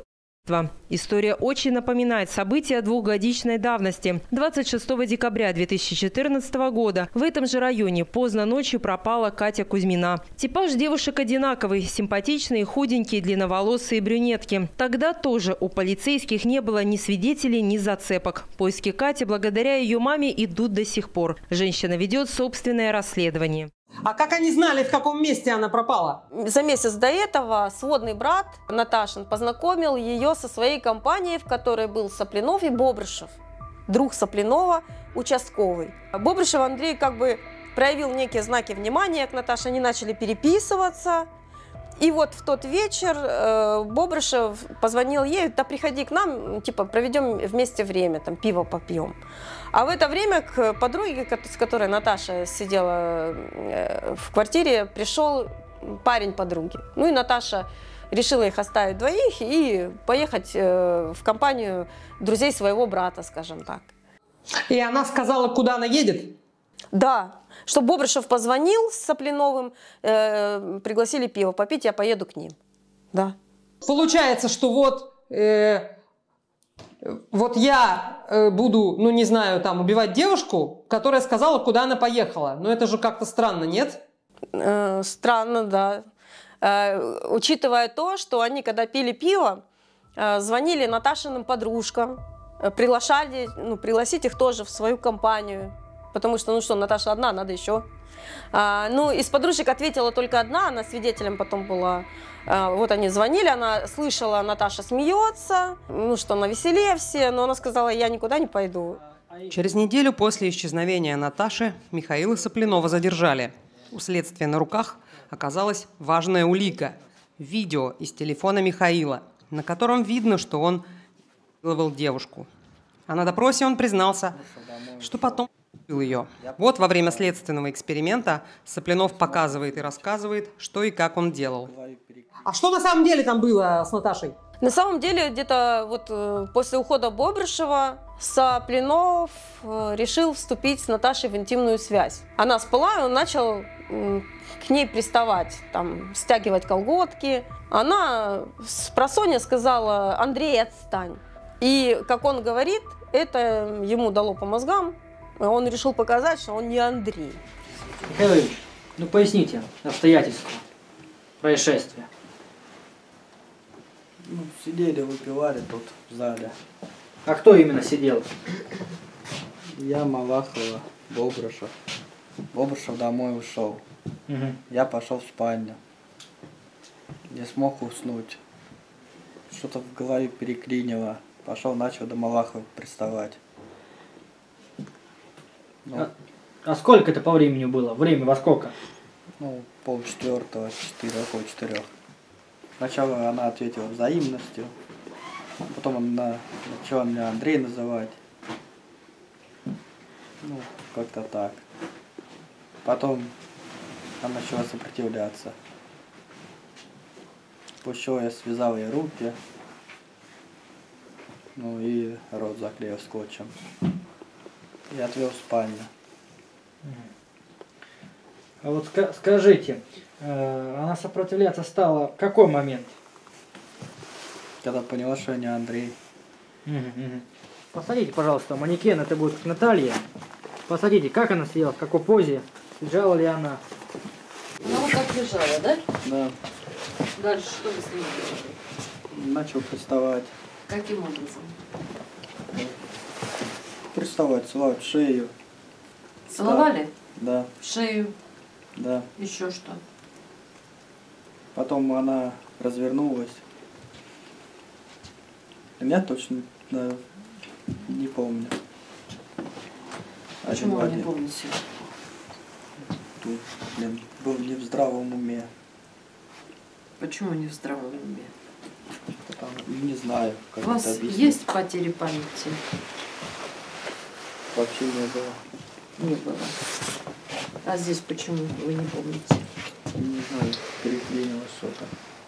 История очень напоминает события двухгодичной давности. 26 декабря 2014 года в этом же районе поздно ночью пропала Катя Кузьмина. Типаж девушек одинаковый – симпатичные, худенькие, длинноволосые брюнетки. Тогда тоже у полицейских не было ни свидетелей, ни зацепок. Поиски Кати благодаря ее маме идут до сих пор. Женщина ведет собственное расследование. А как они знали, в каком месте она пропала? За месяц до этого сводный брат Наташин познакомил ее со своей компанией, в которой был Соплинов и Бобрышев. Друг Соплинова, участковый. Бобрышев Андрей проявил некие знаки внимания к Наташе, они начали переписываться. И вот в тот вечер Бобрышев позвонил ей, да приходи к нам, проведем вместе время, пиво попьем. А в это время к подруге, с которой Наташа сидела в квартире, пришел парень подруги. Ну и Наташа решила их оставить двоих и поехать в компанию друзей своего брата, скажем так. И она сказала, куда она едет? Да, что Бобрышев позвонил с Соплиновым, пригласили пиво попить, я поеду к ним. Да. Получается, что вот я буду, убивать девушку, которая сказала, куда она поехала. Но это же как-то странно, нет? Странно, да. Учитывая то, что они, когда пили пиво, звонили Наташиным подружкам, приглашали, пригласить их тоже в свою компанию. Потому что, Наташа одна, надо еще. Из подружек ответила только одна, она свидетелем потом была. Вот они звонили, она слышала, Наташа смеется, что на веселе все, но она сказала, я никуда не пойду. Через неделю после исчезновения Наташи Михаила Соплинова задержали. У следствия на руках оказалась важная улика – видео из телефона Михаила, на котором видно, что он насиловал девушку. А на допросе он признался, что потом убил ее. Вот во время следственного эксперимента Соплинов показывает и рассказывает, что и как он делал. А что на самом деле там было с Наташей? На самом деле, где-то после ухода Бобрышева Соплинов решил вступить с Наташей в интимную связь. Она спала, и он начал к ней приставать, стягивать колготки. Она спросонья сказала: Андрей, отстань. И, как он говорит, это ему дало по мозгам. Он решил показать, что он не Андрей. Михаил Ильич, поясните обстоятельства происшествия. Сидели, выпивали тут в зале. А кто именно сидел? Я, Малахова, Бобрышев. Бобрышев домой ушел. Я пошел в спальню. Не смог уснуть. Что-то в голове переклинило. Пошел, начал до Малахова приставать. А сколько это по времени было? Время во сколько? 3:30, 4, около 4. Сначала она ответила взаимностью, потом она начала меня Андрей называть. Ну, как-то так. Потом она начала сопротивляться. После чего я связал ей руки. Ну и рот заклеил скотчем. И отвел в спальню. А вот скажите, она сопротивляться стала в какой момент? Когда поняла, что я не Андрей. Посадите, пожалуйста, манекен, это будет как Наталья. Посадите, как она сидела, в какой позе, лежала ли она? Ну, вот так лежала, да? Да. Дальше что вы с ней делали? Начал приставать. Каким образом? Приставать, целовать шею. Целовали? Да, Шею? да. Еще что? Потом она развернулась. Я точно не помню. Почему вы не Один-два дня. помните? Тут, блин, был не в здравом уме. Почему не в здравом уме? Потому, не знаю, как У вас это объяснить. есть потери памяти? Вообще не было. Не было. А здесь почему вы не помните? Не знаю, переклинилось что-то.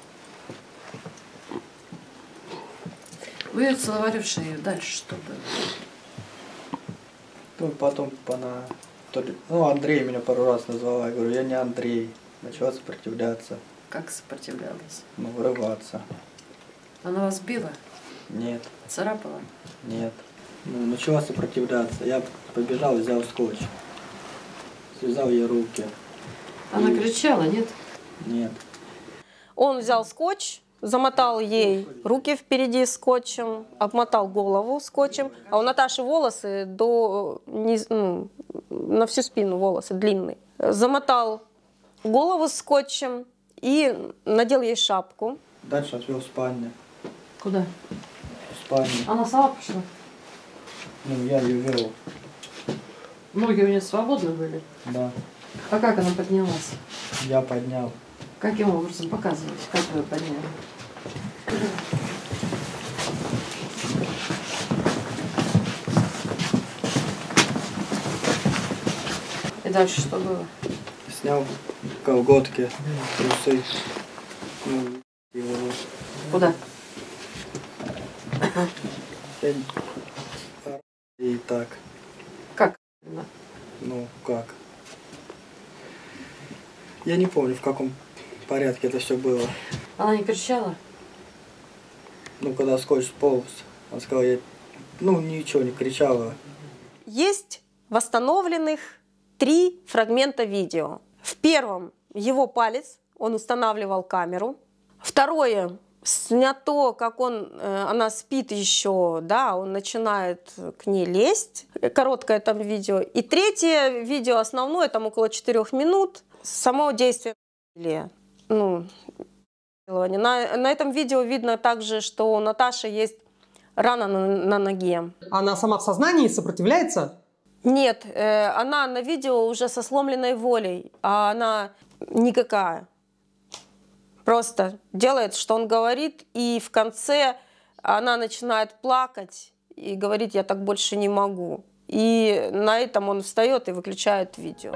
Вы ее целовали в шею. Дальше что было? Ну, потом она... Ну, Андрей меня пару раз назвала. Я говорю, я не Андрей. Начала сопротивляться. Как сопротивлялась? Ну, вырываться. Она вас била? Нет, Царапала? нет. Ну, начала сопротивляться. Я побежал, взял скотч. Связал ей руки. Она кричала, нет? Нет. Он взял скотч, замотал ей руки впереди скотчем, обмотал голову скотчем, а у Наташи волосы на всю спину волосы длинные. Замотал голову скотчем и надел ей шапку. Дальше отвел в спальню. Куда? В спальню. Она сама пошла? Ну, я ее вел. Ноги у нее свободны были? Да. А как она поднялась? Я поднял. Каким образом? Показывайте, как вы ее подняли. И дальше что было? Снял колготки, трусы. Ну, его. Куда? И так. Как? Ну, как? Я не помню, в каком порядке это все было. Она не кричала? Ну, когда скотч сполз, он сказал, я... Ну, ничего не кричала. Есть восстановленных 3 фрагмента видео. В первом его палец, он устанавливал камеру. Второе снято, как она спит еще, да, он начинает к ней лезть. Короткое там видео. И третье видео основное, там около 4 минут. Само действие. Ну, на этом видео видно также, что у Наташи есть рана на ноге. Она сама в сознании сопротивляется? Нет, она на видео уже со сломленной волей, а она никакая. Просто делает, что он говорит, и в конце она начинает плакать и говорит, я так больше не могу. И на этом он встает и выключает видео.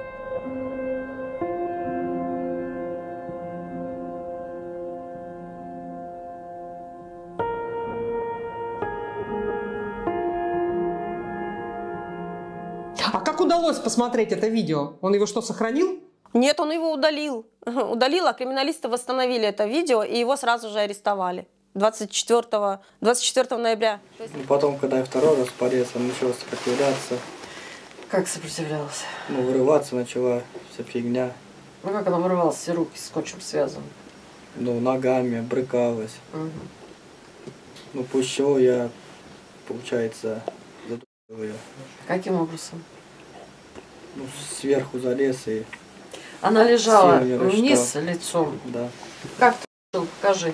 А как удалось посмотреть это видео? Он его что, сохранил? Нет, он его удалил. Удалил, а криминалисты восстановили это видео, и его сразу же арестовали 24 ноября. Ну, потом, когда я второй раз полез, она начала сопротивляться. Как сопротивлялась? Ну, вырываться начала, вся фигня. Ну как она вырвалась, все руки скотчем связаны? Ну, ногами брыкалась. Угу. Ну, после чего я, получается, задушил ее. Каким образом? Ну, сверху залез и... Она лежала Сильно вниз лицом. Да. Как ты решил? Покажи.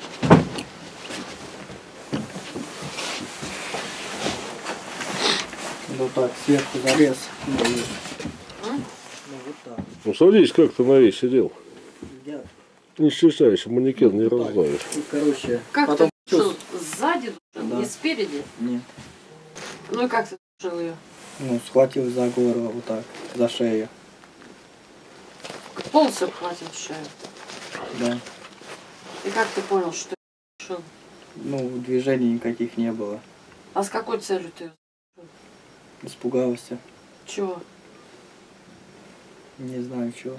Ну так, сверху залез. Ну, вот так. Ну садись, как ты на весь сидел. Я, Не стесняйся, манекен не раздавишь. ну, короче, Как потом... ты душил? Сзади душил, Да. не спереди? Нет. Ну и как ты душил ее? Ну, схватил за горло вот так, за шею. Полностью обхватил шею. Да. И как ты понял, что ты совершил? Ну, движений никаких не было. А с какой целью ты? Испугался. Чего? Не знаю чего.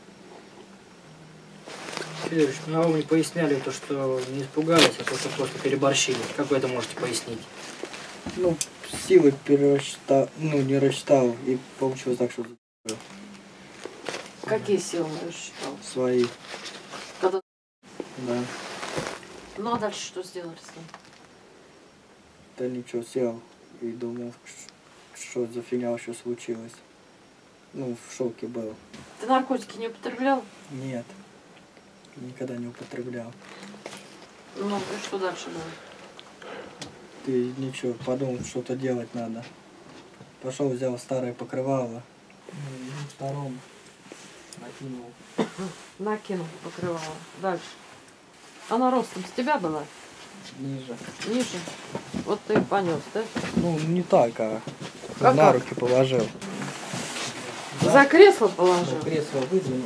Федорович, ну а вы мне поясняли то, что не испугались, а то, что просто переборщили. Как вы это можете пояснить? Ну, силы перерасчитал, ну, не рассчитал, и получилось так, что Какие силы не рассчитал? свои. Когда... Да. Ну а дальше что сделали с ним? Да ничего, сел и думал, что за фигня вообще случилось. Ну, в шоке был. Ты наркотики не употреблял? Нет, никогда не употреблял. Ну и что дальше было? Ты ничего, подумал, что-то делать надо. Пошел, взял старое покрывало. Втором накинул. Накинул покрывало. Дальше. Она ростом с тебя была? Ниже. Ниже? Вот ты и понес, да? Ну, не так, а Как на как? руки положил. За кресло положил? Кресло выдвинул.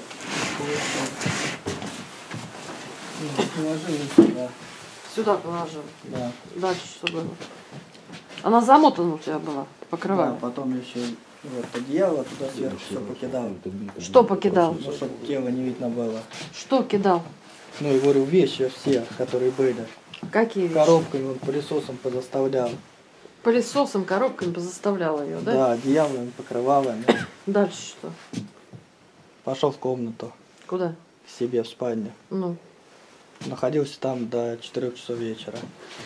Положил сюда. Сюда положил? Да. Дальше что было? Она замотана у тебя была, покрывала? Да, потом еще вот одеяло туда сверху все покидал. Что покидал? Ну, чтобы тело не видно было. Что кидал? Ну, и говорю, вещи все, которые были. Какие вещи? Коробками, вот, пылесосом позаставлял. Пылесосом, коробками позаставляла ее, да? Да, одеялами, покрывалами. Дальше что? Пошел в комнату. Куда? К себе в спальню. Ну. Находился там до 4 часов вечера.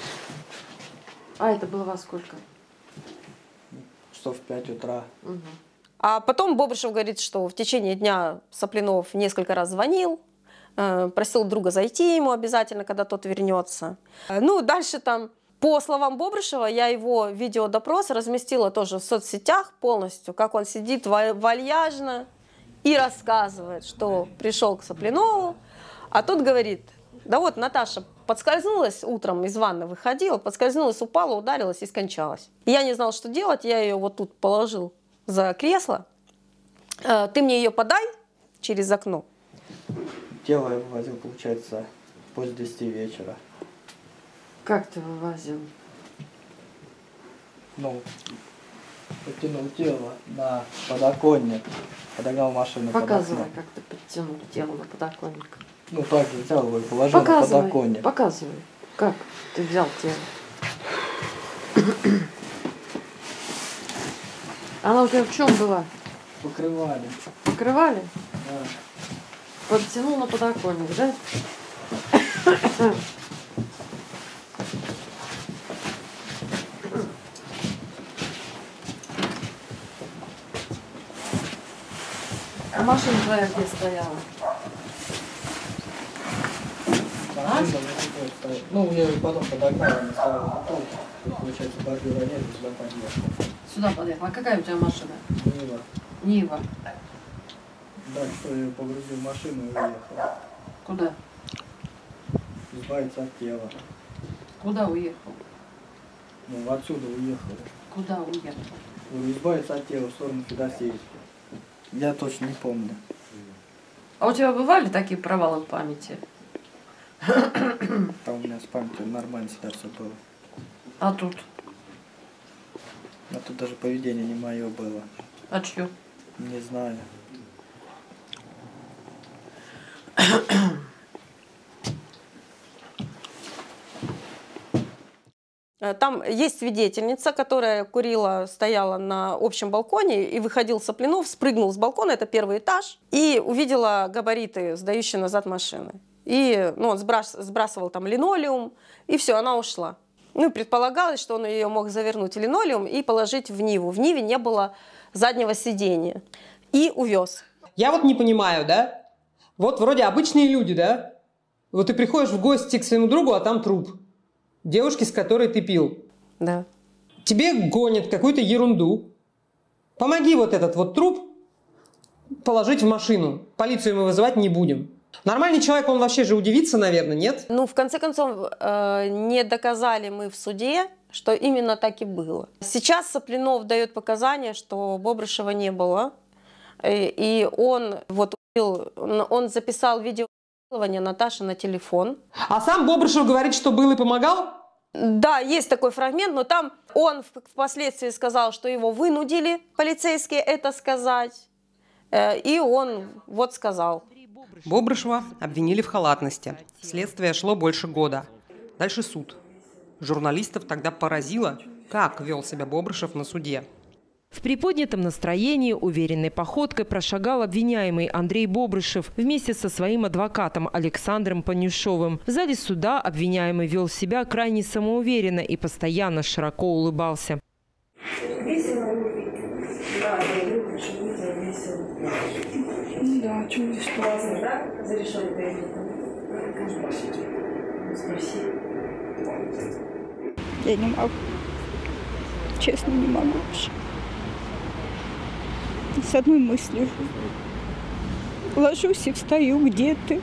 А это было во сколько? Часов в 5 утра. Угу. А потом Бобрышев говорит, что в течение дня Соплинов несколько раз звонил, просил друга зайти ему обязательно, когда тот вернется. Ну, дальше там, по словам Бобрышева, я его видеодопрос разместила тоже в соцсетях полностью, как он сидит вальяжно и рассказывает, что пришел к Соплинову, а тот говорит, да вот Наташа подскользнулась утром, из ванны выходила, подскользнулась, упала, ударилась и скончалась. Я не знал, что делать, я ее вот тут положил за кресло. Ты мне ее подай через окно. Тело я вывозил, получается, после 10 вечера. Как ты вывозил? Ну, подтянул тело на подоконник, подогнал машину под Показывай, окно. как ты подтянул тело на подоконник. Ну, так же взял его и положил на подоконник. Показывай, как ты взял тело. Она у тебя в чем была? Покрывали. Покрывали? Да. Подтянул на подоконник, да? А машина твоя где стояла? Ну, я ее потом подогнал, она стояла на пол. Получается, бордюра нет, и сюда подъехал. Сюда подъехал. А какая у тебя машина? Нива. Нива. Дальше я ее погрузил в машину и уехал. Куда? Избавиться от тела. Куда уехал? Ну, отсюда уехал. Куда уехал? Говорю, избавиться от тела в сторону Федосеевки. Я точно не помню. А у тебя бывали такие провалы в памяти? Там у меня с памятью нормально всегда все было. А тут? А тут даже поведение не мое было. А чье? Не знаю. Там есть свидетельница, которая курила, стояла на общем балконе, и выходил Соплинов, спрыгнул с балкона, это первый этаж, и увидела габариты, сдающие назад машины. И ну, он сбрасывал там линолеум, и все, она ушла. Ну, предполагалось, что он ее мог завернуть в линолеум и положить в Ниву. В Ниве не было заднего сидения. И увез. Я вот не понимаю, да? Вот вроде обычные люди, да? Вот ты приходишь в гости к своему другу, а там труп. Девушки, с которой ты пил. Да. Тебе гонят какую-то ерунду. Помоги вот этот вот труп положить в машину. Полицию мы вызывать не будем. Нормальный человек, он вообще же удивится, наверное, нет? Ну, в конце концов, не доказали мы в суде, что именно так и было. Сейчас Сопленов дает показания, что Бобрышева не было. И он записал видео Наташи на телефон. А сам Бобрышев говорит, что был и помогал? Да, есть такой фрагмент, но там он впоследствии сказал, что его вынудили полицейские это сказать. И он вот сказал. Бобрышева обвинили в халатности. Следствие шло больше года. Дальше суд. Журналистов тогда поразило, как вел себя Бобрышев на суде. В приподнятом настроении, уверенной походкой прошагал обвиняемый Андрей Бобрышев вместе со своим адвокатом Александром Панюшовым. В зале суда обвиняемый вел себя крайне самоуверенно и постоянно широко улыбался. Да, чего здесь классно, да? За решеткой. Спроси. Я не могу. Честно, не могу уже. С одной мыслью. Ложусь и встаю, где ты.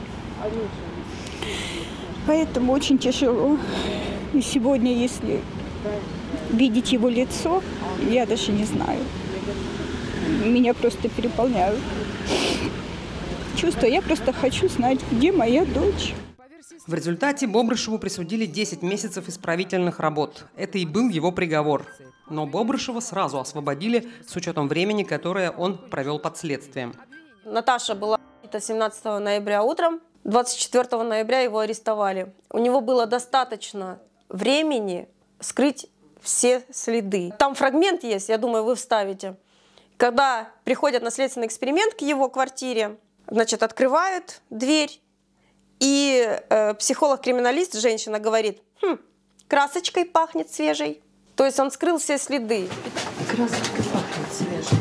Поэтому очень тяжело. И сегодня, если видеть его лицо, я даже не знаю. Меня просто переполняют чувства. Я просто хочу знать, где моя дочь. В результате Бобрышеву присудили 10 месяцев исправительных работ. Это и был его приговор. Но Бобрышева сразу освободили с учетом времени, которое он провел под следствием. Наташа была 17 ноября утром, 24 ноября его арестовали. У него было достаточно времени скрыть все следы. Там фрагмент есть, я думаю, вы вставите. Когда приходят на следственный эксперимент к его квартире, значит, открывают дверь, и психолог-криминалист, женщина, говорит: красочкой пахнет свежей. То есть он скрыл все следы. Красочкой пахнет свежей.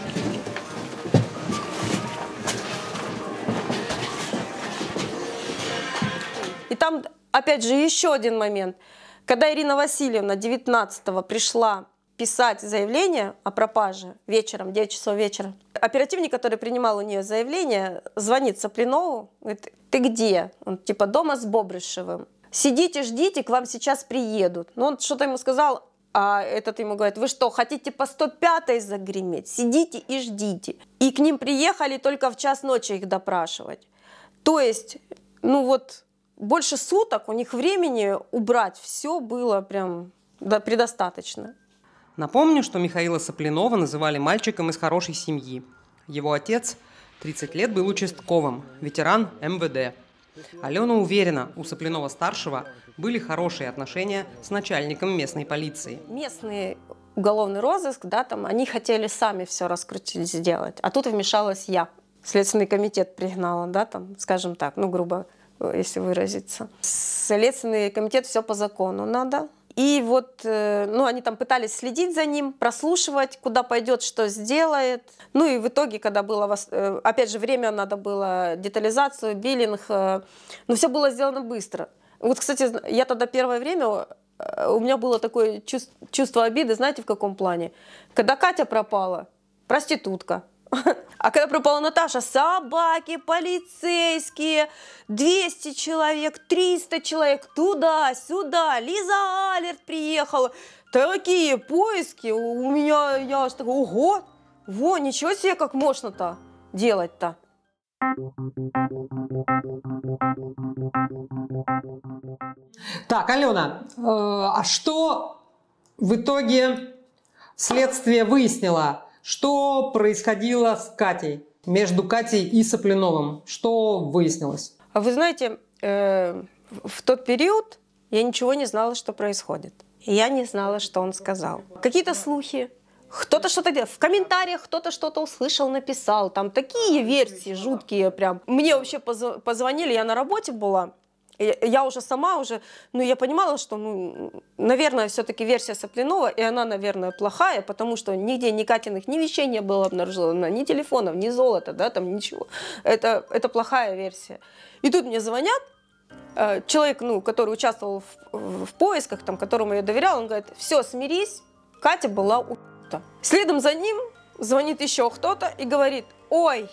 И там, опять же, еще один момент. Когда Ирина Васильевна 19-го пришла писать заявление о пропаже вечером, 9 часов вечера, оперативник, который принимал у нее заявление, звонит Сопленову, говорит: ты где? Он типа дома с Бобрышевым. Сидите, ждите, к вам сейчас приедут. Но он что-то ему сказал, а этот ему говорит: вы что, хотите по 105-й загреметь? Сидите и ждите. И к ним приехали только в час ночи их допрашивать. То есть, ну вот, больше суток у них времени убрать все было прям предостаточно. Напомню, что Михаила Сопленова называли мальчиком из хорошей семьи. Его отец 30 лет был участковым, ветеран МВД. Алена уверена, у Сопленова-старшего были хорошие отношения с начальником местной полиции. Местный уголовный розыск, да, там, они хотели сами все раскрутить, сделать. А тут вмешалась я. Следственный комитет пригнала, да, там, скажем так, ну, грубо, если выразиться. Следственный комитет все по закону надо. И вот, ну, они там пытались следить за ним, прослушивать, куда пойдет, что сделает. Ну и в итоге, когда было, опять же, время надо было, детализацию, биллинг, но все было сделано быстро. Вот, кстати, я тогда первое время, у меня было такое чувство обиды, знаете, в каком плане? Когда Катя пропала, проститутка. А когда пропала Наташа, собаки, полицейские, 200 человек, 300 человек, туда-сюда, Лиза Алерт приехала. Такие поиски у меня, я аж такой: ого, во, ничего себе, как можно-то делать-то. Так, Алена, а что в итоге следствие выяснило? Что происходило с Катей, между Катей и Сопленовым? Что выяснилось? Вы знаете, в тот период я ничего не знала, что происходит. Я не знала, что он сказал. Какие-то слухи. Кто-то что-то делал. В комментариях кто-то что-то услышал, написал. Там такие версии жуткие прям. Мне вообще позвонили, я на работе была. Я уже сама, ну, я понимала, что, ну, наверное, все-таки версия Сопленова, и она, наверное, плохая, потому что нигде ни Катиных, ни вещей не было обнаружено, ни телефонов, ни золота, да, там ничего. Это плохая версия. И тут мне звонят, человек, ну, который участвовал в поисках, там, которому я доверяла, он говорит: все, смирись, Катя была убита. Следом за ним звонит еще кто-то и говорит: ой,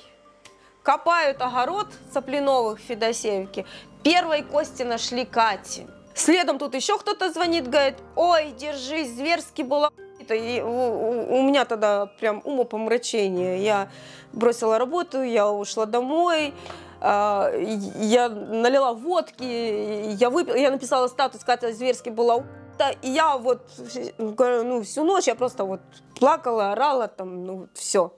копают огород Сопленовых в Федосеевке. Первой кости нашли Кати. Следом тут еще кто-то звонит, говорит, ой, держись, зверски было. И у меня тогда прям умопомрачение. Я бросила работу, я ушла домой, я налила водки, я написала статус, Катя зверски была. И я вот всю ночь я просто вот плакала, орала, там, все.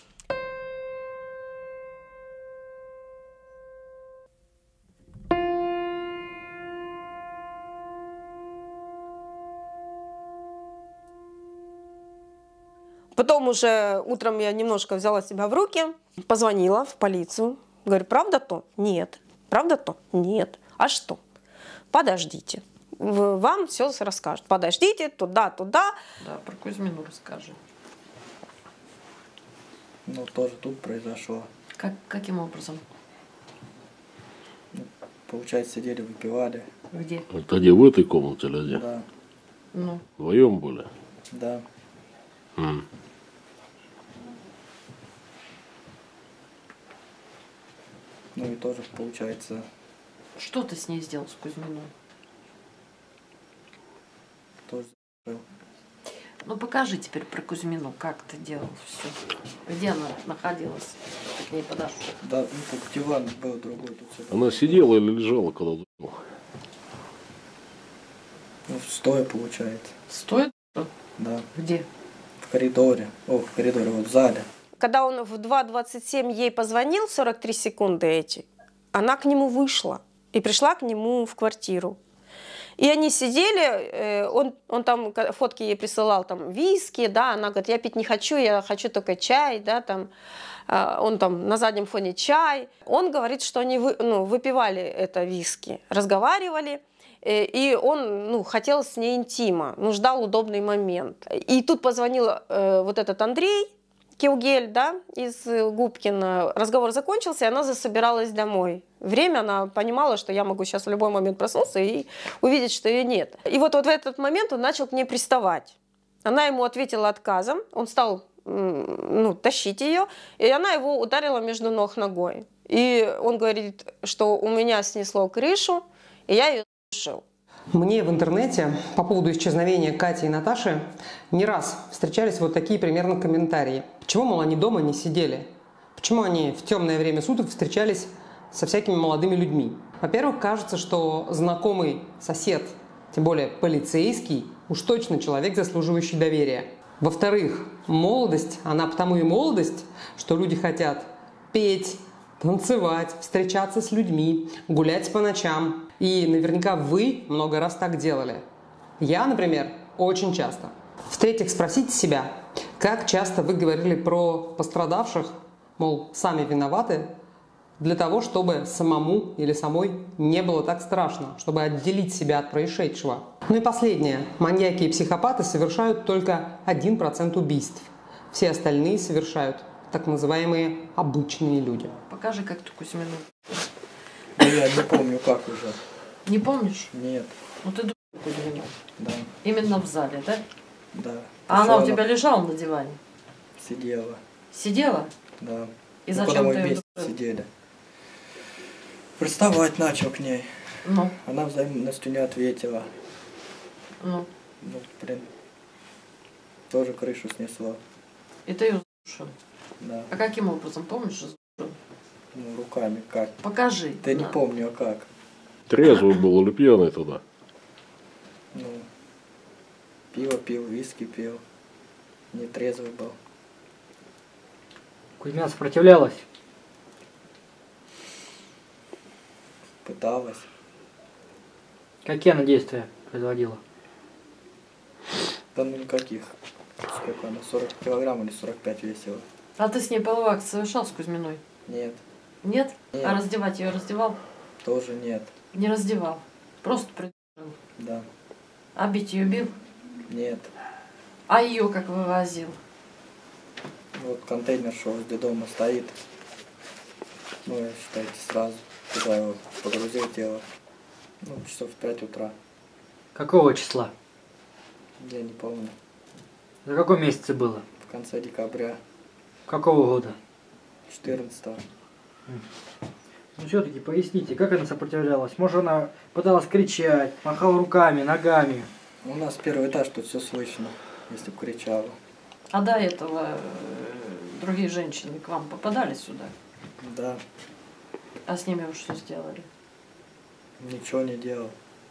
Потом уже утром я немножко взяла себя в руки, позвонила в полицию. Говорю, правда то? Нет. Правда то? Нет. А что? Подождите. Вам все расскажут. Подождите, туда. Да, про Кузьмину расскажи. Ну, тоже тут произошло. Каким образом? Ну, получается, сидели, выпивали. Где? Это где, в этой комнате или где? Да. Ну. Вдвоем были? Да. Ну и тоже получается... Что ты с ней сделал, с Кузьминой? Тоже был. Ну покажи теперь про Кузьмину, как ты делал все. Где она находилась? Ты к ней подошел. Да, ну тут диван был другой. Тут сюда. Она сидела или лежала, когда думала? Ну, стоя получается. Стоит? Да. Где? В коридоре. Вот в зале. Когда он в 2:27 ей позвонил, 43 секунды эти, она к нему вышла и пришла к нему в квартиру. И они сидели, он там фотки ей присылал, там виски, да, она говорит, я пить не хочу, я хочу только чай, да, там, он там на заднем фоне чай. Он говорит, что они выпивали это виски, разговаривали, и он хотел с ней интима, ждал удобный момент. И тут позвонил вот этот Андрей Килгель, да, из Губкина. Разговор закончился, и она засобиралась домой. Время она понимала, что я могу сейчас в любой момент проснуться и увидеть, что ее нет. И вот в этот момент он начал к ней приставать. Она ему ответила отказом, он стал тащить ее, и она его ударила между ног ногой. И он говорит, что у меня снесло крышу, и я ее душил. Мне в интернете по поводу исчезновения Кати и Наташи не раз встречались вот такие примерно комментарии. Почему, мол, они дома не сидели? Почему они в темное время суток встречались со всякими молодыми людьми? Во-первых, кажется, что знакомый сосед, тем более полицейский, уж точно человек, заслуживающий доверия. Во-вторых, молодость, она потому и молодость, что люди хотят петь, танцевать, встречаться с людьми, гулять по ночам. И наверняка вы много раз так делали. Я, например, очень часто. В-третьих, спросите себя, как часто вы говорили про пострадавших, мол, сами виноваты, для того, чтобы самому или самой не было так страшно, чтобы отделить себя от происшедшего. Ну и последнее. Маньяки и психопаты совершают только 1% убийств. Все остальные совершают так называемые обычные люди. Покажи, как ты Кузьмину. Да я не помню, как уже. Не помнишь? Нет. Ну ты Кузьмину. Да. Именно в зале, да? Да. А она у тебя лежала на диване? Сидела. Сидела? Да. И зачем мы ты вместе сидели? Приставать начал к ней. Ну? Она взаимностью не ответила. Ну? Ну, блин. Тоже крышу снесло. И ты ее задушил? Да. А каким образом, помнишь, задушил? Ну, руками как. Покажи. Да не помню, а как. Трезвый был или пьяный тогда? Ну, пиво пил, виски пил. Не трезвый был. Кузьмина сопротивлялась? Пыталась. Какие она действия производила? Да ну никаких. Сколько она? 40 килограмм или 45 весила? А ты с ней половой акт совершал с Кузьминой? Нет. Нет? Нет. А раздевать ее раздевал? Тоже нет. Не раздевал? Просто придержал? Да. А бить ее бил? Нет. А ее как вывозил? Вот контейнер, что возле дома стоит. Ну, я, считайте, сразу туда его погрузил тело. Ну, часов в 5 утра. Какого числа? Я не помню. За каком месяце было? В конце декабря. Какого года? 14-го. Ну все-таки поясните, как она сопротивлялась? Может, она пыталась кричать, махала руками, ногами? У нас первый этаж, тут все слышно, если бы кричала. А до этого другие женщины к вам попадали сюда? Да. А с ними вы что сделали? Ничего не делал.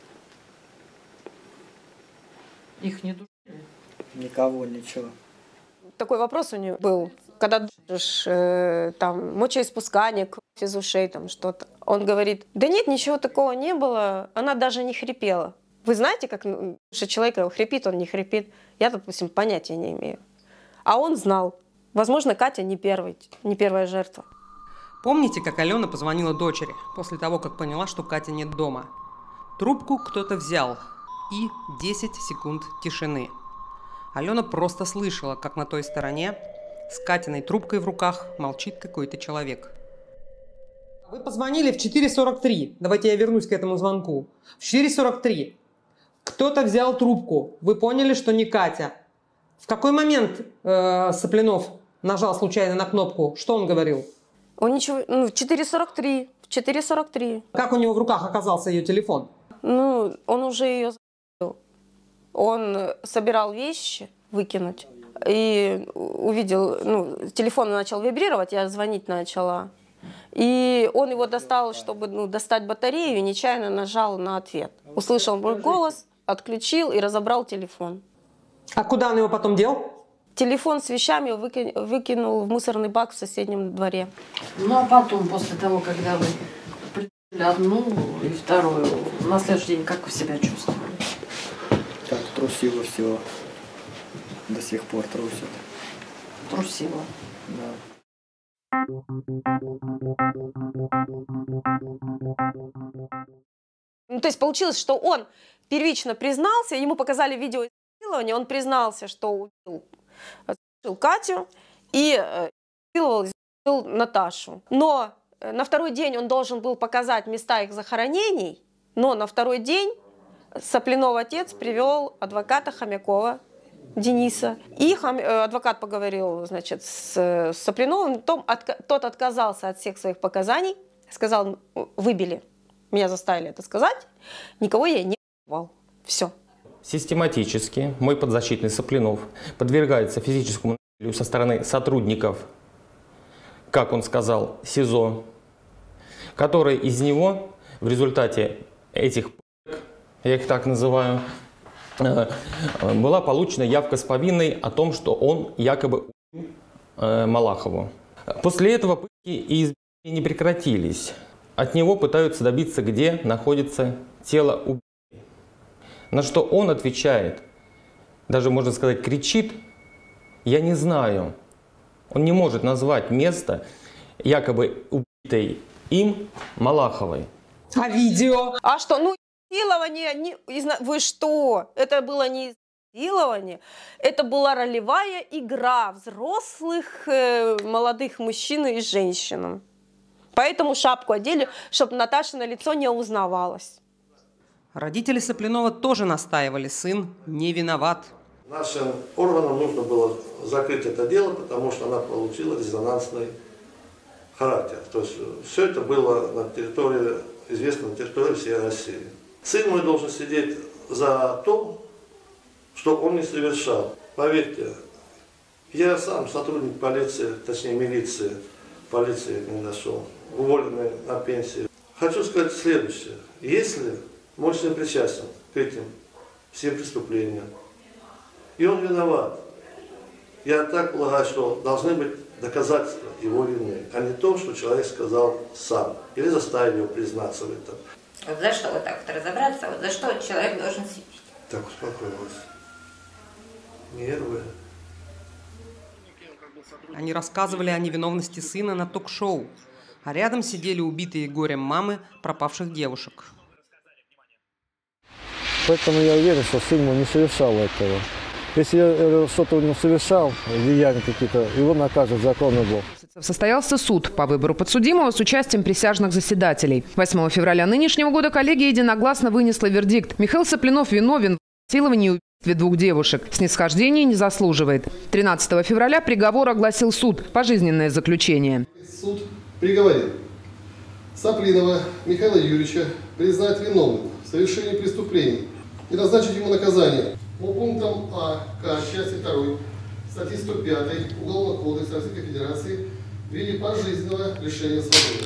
Их не душили? Никого, ничего. Такой вопрос у нее был. Когда душишь, там, мочеиспускание, кровь из ушей, там что-то. Он говорит, да нет, ничего такого не было, она даже не хрипела. Вы знаете, как человек хрипит, он не хрипит? Я, допустим, понятия не имею. А он знал. Возможно, Катя не первая жертва. Помните, как Алена позвонила дочери после того, как поняла, что Катя нет дома? Трубку кто-то взял. И 10 секунд тишины. Алена просто слышала, как на той стороне с Катиной трубкой в руках молчит какой-то человек. Вы позвонили в 4:43. Давайте я вернусь к этому звонку. В 4:43 кто-то взял трубку. Вы поняли, что не Катя. В какой момент Соплинов нажал случайно на кнопку? Что он говорил? Он ничего... Ну, в 4:43. В 4:43. Как у него в руках оказался ее телефон? Ну, он уже ее забыл. Он собирал вещи выкинуть. И увидел, ну, телефон начал вибрировать, я звонить начала. И он его достал, чтобы достать батарею, и нечаянно нажал на ответ. Услышал мой голос, отключил и разобрал телефон. А куда он его потом дел? Телефон с вещами выкинул в мусорный бак в соседнем дворе. Ну а потом, после того, когда вы придумали одну и вторую, на следующий день как вы себя чувствовали? Так трусило всего. До сих пор трусит. Трусило? Да. Ну, то есть получилось, что он первично признался, ему показали видео изнасилования, он признался, что убил Катю и изнасиловал Наташу. Но на второй день он должен был показать места их захоронений, но на второй день Соплинов отец привел адвоката Хомякова Дениса. И адвокат поговорил, значит, с Соплиновым. Тот отказался от всех своих показаний. Сказал, выбили. Меня заставили это сказать. Никого я не убивал. Все. Систематически мой подзащитный Соплинов подвергается физическому насилию со стороны сотрудников, как он сказал, СИЗО, которые из него в результате этих, я их так называю, была получена явка с повинной о том, что он якобы убил Малахову. После этого пытки и избиения не прекратились. От него пытаются добиться, где находится тело убийцы. На что он отвечает, даже можно сказать, кричит: «Я не знаю». Он не может назвать место якобы убитой им Малаховой. А видео? А что? Ну, изнасилование, вы что? Это было не изнасилование, это была ролевая игра взрослых молодых мужчин и женщин. Поэтому шапку одели, чтобы Наташино лицо не узнавалось. Родители Соплинова тоже настаивали, сын не виноват. Нашим органам нужно было закрыть это дело, потому что она получила резонансный характер. То есть все это было на территории, известно на территории всей России. Сын мой должен сидеть за то, что он не совершал. Поверьте, я сам сотрудник полиции, точнее милиции, полиции не нашел, уволенный на пенсии. Хочу сказать следующее. Если мой сын причастен к этим всем преступлениям, и он виноват, я так полагаю, что должны быть доказательства его вины, а не то, что человек сказал сам, или заставили его признаться в этом. Вот за что вот так вот разобраться, вот за что человек должен сидеть? Так, успокоилась. Нервы. Они рассказывали о невиновности сына на ток-шоу, а рядом сидели убитые горем мамы пропавших девушек. Поэтому я уверен, что сын мой не совершал этого. Если что-то он совершал, деяния какие-то, его накажет законный Бог. Состоялся суд по выбору подсудимого с участием присяжных заседателей. 8 февраля нынешнего года коллегия единогласно вынесла вердикт. Михаил Соплинов виновен в изнасиловании и убийстве 2 девушек. Снисхождения не заслуживает. 13 февраля приговор огласил суд. Пожизненное заключение. Суд приговорил Саплинова Михаила Юрьевича признать виновным в совершении преступлений и назначить ему наказание по пунктам А, К, части 2 статьи 105 Уголовного кодекса Российской Федерации в виде пожизненного лишения свободы.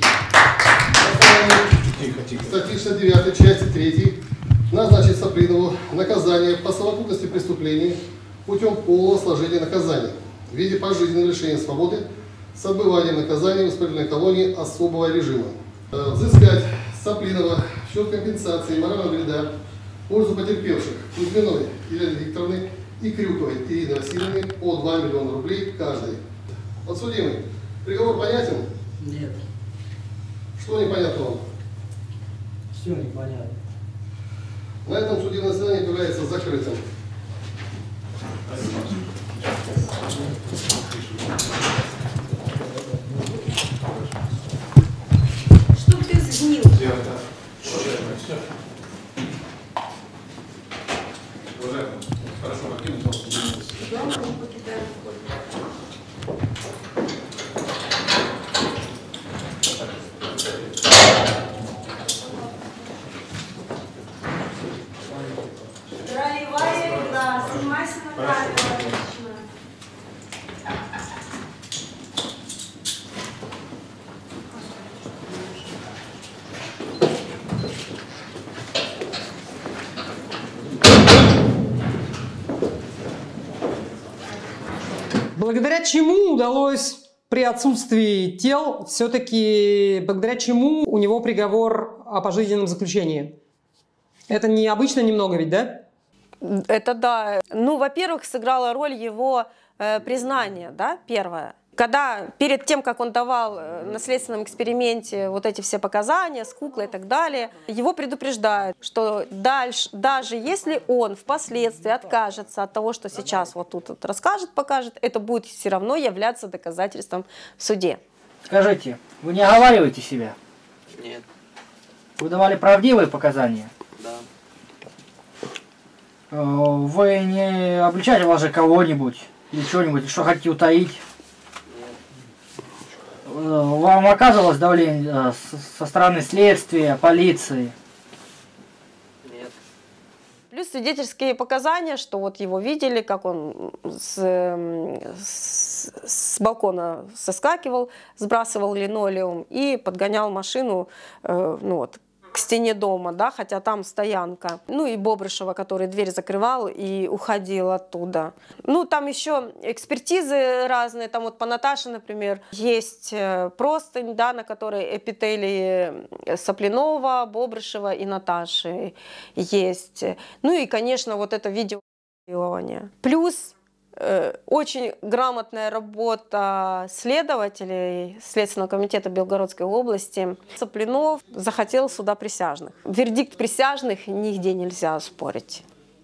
Статьи 69 части 3 назначить Саплинову наказание по совокупности преступлений путем полного сложения наказания в виде пожизненного лишения свободы с отбыванием наказания в исправительной колонии особого режима. Взыскать Саплинова в счет компенсации морального вреда в пользу потерпевших Кузьминой Елены Викторовны и Крюковой Ирины Васильевны по 2 миллиона рублей каждой. Подсудимый, приговор понятен? Нет. Что непонятно вам? Все непонятно. На этом судебное заседание является закрытым. Чтоб ты сгнил. Хорошо, покинуть Дома не покидаем вход. Ролевая игра. Снимайся на камеру. Благодаря чему удалось при отсутствии тел, все-таки благодаря чему у него приговор о пожизненном заключении? Это необычно немного ведь, да? Это да. Ну, во-первых, сыграла роль его признание, да, первое. Когда перед тем, как он давал на следственном эксперименте вот эти все показания с куклой и так далее, его предупреждают, что дальше, даже если он впоследствии откажется от того, что сейчас вот тут вот расскажет, покажет, это будет все равно являться доказательством в суде. Скажите, вы не оговариваете себя? Нет. Вы давали правдивые показания? Да. Вы не обличали вас же кого-нибудь или что-нибудь, что хотите утаить? Вам оказывалось давление со стороны следствия, полиции? Нет. Плюс свидетельские показания, что вот его видели, как он с балкона соскакивал, сбрасывал линолеум и подгонял машину, ну вот, к стене дома, да, хотя там стоянка. Ну и Бобрышева, который дверь закрывал и уходил оттуда. Ну там еще экспертизы разные, там вот по Наташе, например, есть простынь, да, на которой эпителии Саплинова, Бобрышева и Наташи есть. Ну и, конечно, вот это видео. Плюс очень грамотная работа следователей Следственного комитета Белгородской области. Саплинов захотел суда присяжных. Вердикт присяжных нигде нельзя оспорить.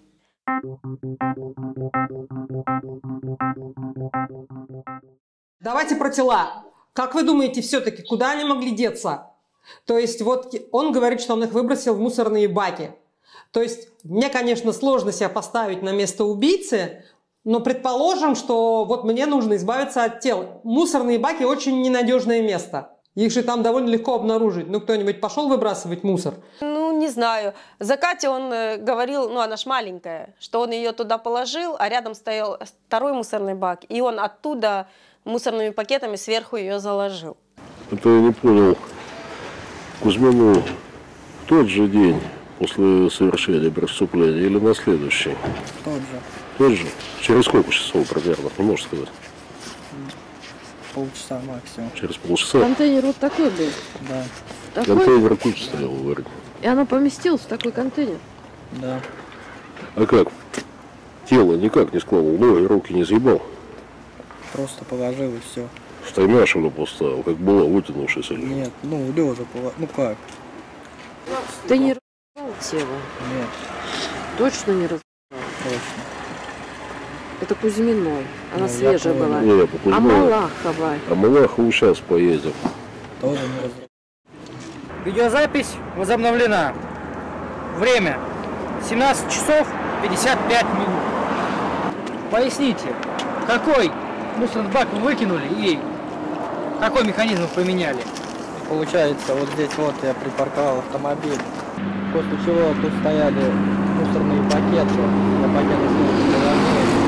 Давайте про тела. Как вы думаете, все-таки, куда они могли деться? То есть вот он говорит, что он их выбросил в мусорные баки. То есть мне, конечно, сложно себя поставить на место убийцы, но предположим, что вот мне нужно избавиться от тел. Мусорные баки очень ненадежное место. Их же там довольно легко обнаружить. Ну, кто-нибудь пошел выбрасывать мусор? Ну, не знаю. За Катей он говорил, ну, она ж маленькая, что он ее туда положил, а рядом стоял второй мусорный бак, и он оттуда мусорными пакетами сверху ее заложил. Это я не понял. Кузьмину в тот же день после совершения преступления или на следующий? Тот же. Тот же? Через сколько часов примерно, не можешь сказать? Полчаса максимум. Через полчаса? Контейнер вот такой был. Да. Такой? Контейнер тут стоял, говорит. И оно поместилось в такой контейнер? Да. А как? Тело никак не складывал, ноги, руки не съебал? Просто положил и все. Стаймяшину поставил, как была, вытянувшись или? Нет, ну лежа положил. Ну как? Ты не разбивал тело? Нет. Точно не разбивал? Точно. Это Кузьминой. Она Ну, свежая была. Не, по Кузьминой. А Малахова? А Малахову сейчас поедем. Тоже не разбивал. Видеозапись возобновлена. Время 17 часов 55 минут. Поясните, какой мусорный бак вы выкинули и какой механизм вы поменяли? получается, вот здесь вот я припарковал автомобиль, после чего тут стояли мусорные пакеты, я пакеты снова положил.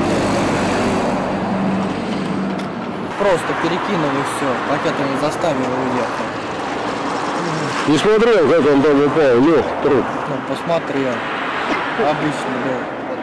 Просто перекинул и все, пакетами заставил и уехал. Не смотрел, как он там упал, лег, труп? Ну, посмотрел. Обычный был.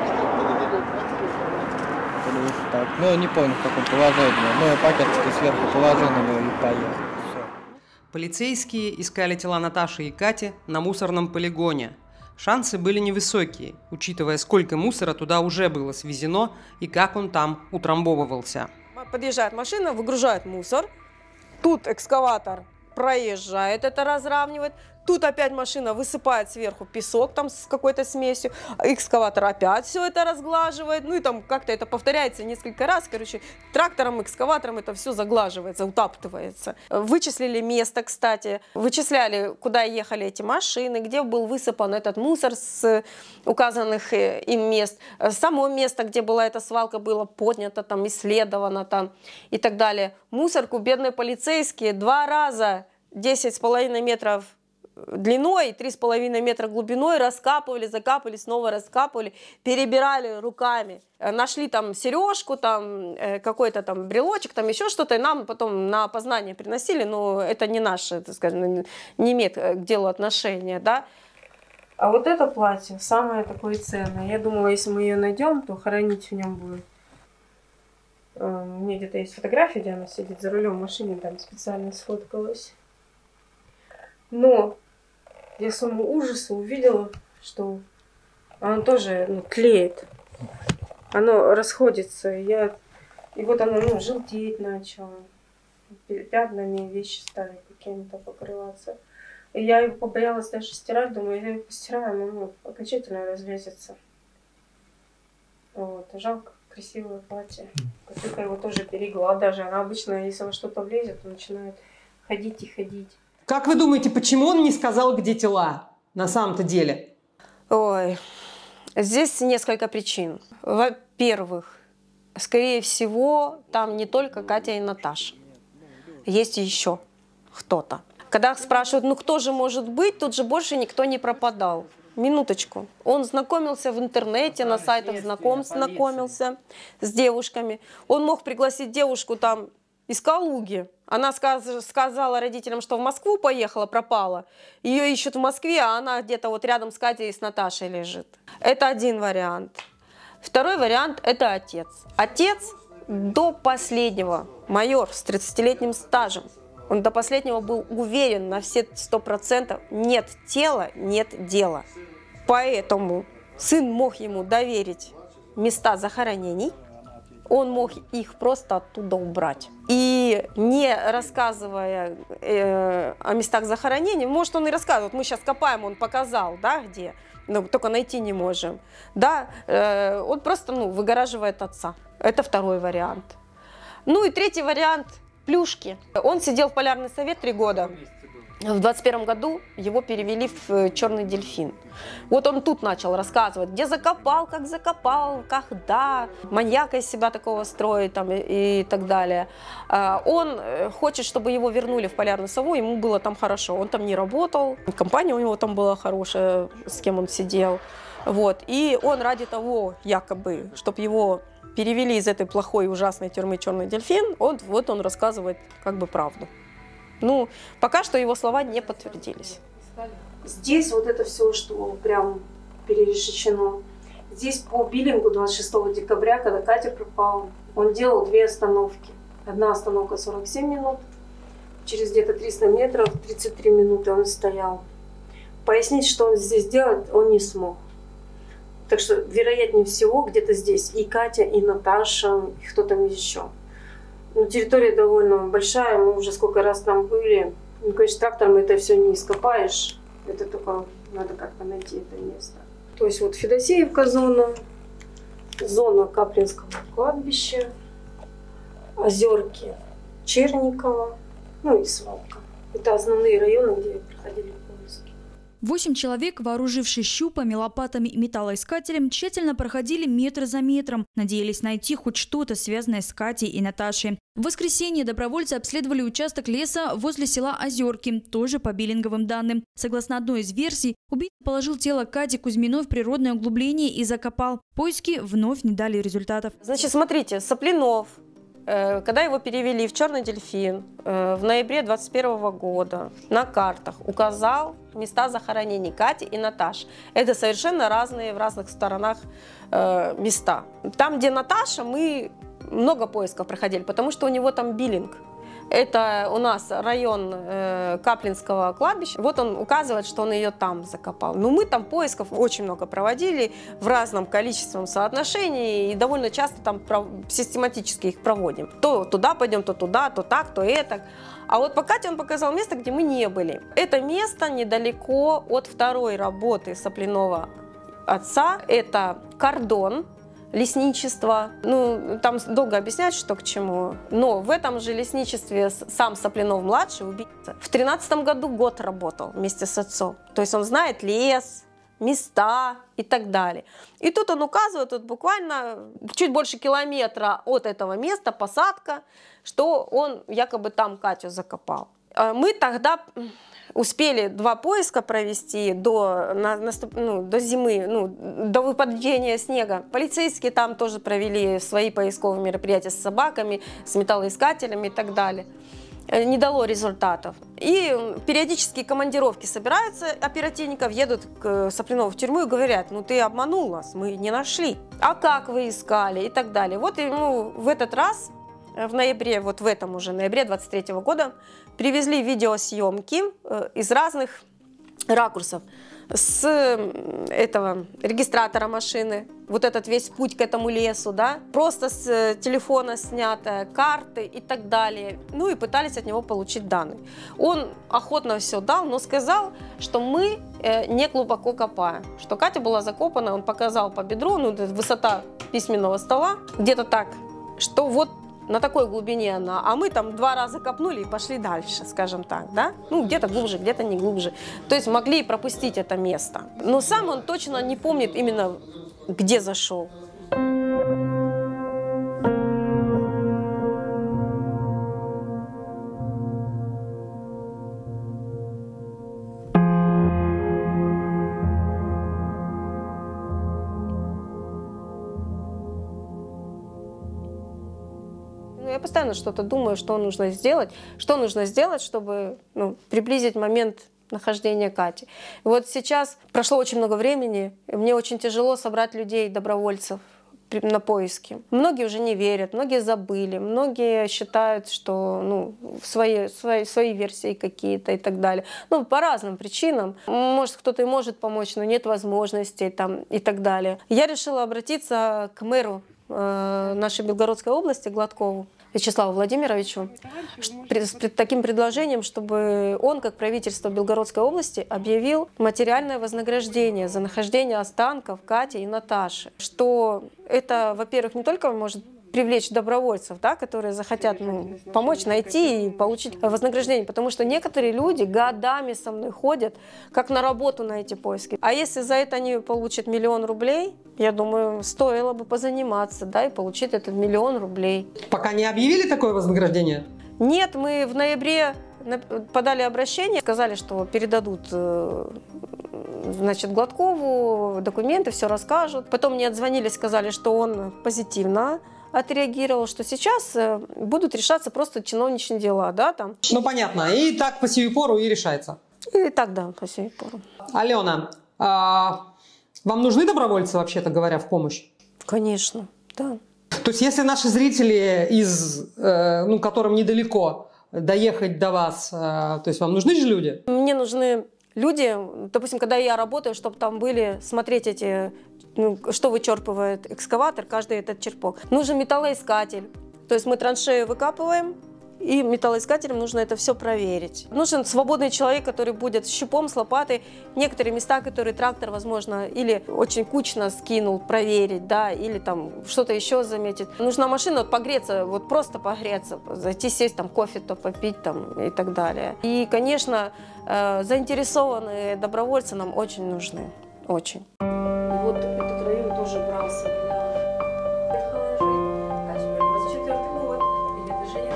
Так. Ну, я не помню, в каком положении. Ну, я пакетики сверху положил на него и поехал. Все. Полицейские искали тела Наташи и Кати на мусорном полигоне. Шансы были невысокие, учитывая, сколько мусора туда уже было свезено и как он там утрамбовывался. Подъезжает машина, выгружает мусор. Тут экскаватор проезжает, это разравнивает. Тут опять машина высыпает сверху песок там с какой-то смесью. Экскаватор опять все это разглаживает. Ну и там как-то это повторяется несколько раз. Короче, трактором, экскаватором это все заглаживается, утаптывается. Вычислили место, кстати. Вычисляли, куда ехали эти машины, где был высыпан этот мусор с указанных им мест. Само место, где была эта свалка, было поднято, там, исследовано там, и так далее. Мусорку бедные полицейские 2 раза 10,5 метров длиной и 3,5 метра глубиной раскапывали, закапывали, снова раскапывали, перебирали руками. Нашли там сережку, там какой-то там брелочек, там еще что-то, и нам потом на опознание приносили, но это не наше, так скажем, не имеет к делу отношения, да. А вот это платье самое такое ценное. Я думала, если мы ее найдем, то хоронить в нем будет. У меня где-то есть фотография, где она сидит за рулем машины, там специально сфоткалась. Но я к своему ужасу увидела, что оно тоже тлеет. Оно расходится. И вот оно желтеть начало. Пятнами вещи стали какими-то покрываться. И я его побоялась даже стирать. Думаю, я его постираю, оно окончательно разлезется. Вот. Жалко, красивое платье. Катюха его тоже берегла даже. Она обычно, если во что-то влезет, то начинает ходить и ходить. Как вы думаете, почему он не сказал, где тела на самом-то деле? Ой, здесь несколько причин. Во-первых, скорее всего, там не только Катя и Наташа. Есть еще кто-то. Когда спрашивают, ну кто же может быть, тут же больше никто не пропадал. Минуточку. Он знакомился в интернете, на сайтах знакомств знакомился с девушками. Он мог пригласить девушку там из Калуги. Она сказала родителям, что в Москву поехала, пропала. Ее ищут в Москве, а она где-то вот рядом с Катей и с Наташей лежит. Это один вариант. Второй вариант – это отец. Отец до последнего, майор с 30-летним стажем, он до последнего был уверен на все 100%, нет тела, нет дела. Поэтому сын мог ему доверить места захоронений, он мог их просто оттуда убрать. И не рассказывая о местах захоронений, может, он и рассказывает, мы сейчас копаем, он показал, да, где, но только найти не можем. Да, он просто выгораживает отца. Это второй вариант. Ну и третий вариант – Плюшки. Он сидел в Полярный совет 3 года. В 21 году его перевели в «Черный дельфин». Вот он тут начал рассказывать, где закопал, когда, маньяка из себя такого строит там, и так далее. Он хочет, чтобы его вернули в Полярную сову, ему было там хорошо. Он там не работал, компания у него там была хорошая, с кем он сидел. Вот. И он ради того, якобы, чтобы его перевели из этой плохой и ужасной тюрьмы «Черный дельфин», он рассказывает как бы правду. Ну, пока что его слова не подтвердились. Здесь вот это все, что прям перерешечено. Здесь по биллингу 26 декабря, когда Катя пропала, он делал 2 остановки. Одна остановка 47 минут, через где-то 300 метров 33 минуты он стоял. Пояснить, что он здесь делает, он не смог. Так что, вероятнее всего, где-то здесь и Катя, и Наташа, и кто там еще. Но территория довольно большая, мы уже сколько раз там были. Ну, конечно, трактором это все не ископаешь. Это только надо как-то найти это место. То есть вот Федосеевка зона Каплинского кладбища, Озерки Черникова, ну и Свалка. Это основные районы, где проходили поиски. 8 человек, вооружившись щупами, лопатами и металлоискателем, тщательно проходили метр за метром. Надеялись найти хоть что-то, связанное с Катей и Наташей. В воскресенье добровольцы обследовали участок леса возле села Озерки, тоже по биллинговым данным. Согласно одной из версий, убийца положил тело Кати Кузьминой в природное углубление и закопал. Поиски вновь не дали результатов. Значит, смотрите, Соплинов, когда его перевели в «Черный дельфин» в ноябре 2021 года, на картах указал места захоронений Кати и Наташи. Это совершенно разные в разных сторонах места. Там, где Наташа, мы много поисков проходили, потому что у него там биллинг. Это у нас район Каплинского кладбища. Вот он указывает, что он ее там закопал. Но мы там поисков очень много проводили в разном количественном соотношении и довольно часто там систематически их проводим. То туда пойдем, то туда, то так, то это. А вот по Кате он показал место, где мы не были. Это место недалеко от второй работы Соплинова отца. Это кордон. Лесничество. Ну, там долго объяснять, что к чему. Но в этом же лесничестве сам Соплинов-младший, убийца, в 13 году год работал вместе с отцом. То есть он знает лес, места и так далее. И тут он указывает, вот буквально чуть больше километра от этого места, посадка, что он якобы там Катю закопал. Мы тогда успели 2 поиска провести до зимы, до выпадения снега. Полицейские там тоже провели свои поисковые мероприятия с собаками, с металлоискателями и так далее. Не дало результатов. И периодические командировки собираются оперативников, едут к Соплинову в тюрьму и говорят: ну ты обманул нас, мы не нашли. А как вы искали? И так далее. Вот ему в этот раз, в ноябре, вот в этом уже ноябре 23 года, привезли видеосъемки из разных ракурсов. С этого регистратора машины, вот этот весь путь к этому лесу, да, просто с телефона снятая, карты и так далее. Ну и пытались от него получить данные. Он охотно все дал, но сказал, что мы не глубоко копаем. Что Катя была закопана, он показал по бедру, ну, высота письменного стола, где-то так, что вот на такой глубине она, а мы там 2 раза копнули и пошли дальше, скажем так, да? Ну, где-то глубже, где-то не глубже. То есть могли пропустить это место. Но сам он точно не помнит именно, где зашел. Я постоянно что-то думаю, что нужно сделать, чтобы приблизить момент нахождения Кати. И вот сейчас прошло очень много времени, и мне очень тяжело собрать людей, добровольцев на поиски. Многие уже не верят, многие забыли, многие считают, что свои версии какие-то и так далее. Ну, по разным причинам. Может, кто-то и может помочь, но нет возможностей там, и так далее. Я решила обратиться к мэру нашей Белгородской области, Гладкову Вячеславу Владимировичу, с таким предложением, чтобы он, как правительство Белгородской области, объявил материальное вознаграждение за нахождение останков Кати и Наташи. Что это, во-первых, не только может привлечь добровольцев, да, которые захотят помочь найти и получить вознаграждение, потому что некоторые люди годами со мной ходят как на работу на эти поиски. А если за это они получат 1 000 000 рублей, я думаю, стоило бы позаниматься, да, и получить этот 1 000 000 рублей. Пока не объявили такое вознаграждение? Нет, мы в ноябре подали обращение, сказали, что передадут, значит, Гладкову документы, все расскажут. Потом мне отзвонились, сказали, что он позитивно отреагировал, что сейчас будут решаться просто чиновничьи дела, да, там. Ну, понятно. И так по сию пору и решается. И так, да, по сию пору. Алена, вам нужны добровольцы, вообще-то говоря, в помощь? Конечно, да. То есть, если наши зрители, которым недалеко доехать до вас, то есть вам нужны же люди? Мне нужны люди, допустим, когда я работаю, чтобы там были, смотреть эти, что вычерпывает экскаватор, каждый этот черпок. Нужен металлоискатель. То есть мы траншею выкапываем, И металлоискателям нужно это все проверить. Нужен свободный человек, который будет с щупом, с лопатой. Некоторые места, которые трактор, возможно, или очень кучно скинул, проверить, да, или там что-то еще заметить. Нужна машина погреться, вот просто погреться, зайти сесть, там кофе-то попить там, и так далее. И, конечно, заинтересованные добровольцы нам очень нужны. Очень. Вот этот район тоже брался для предположений. 24 год. Или движение.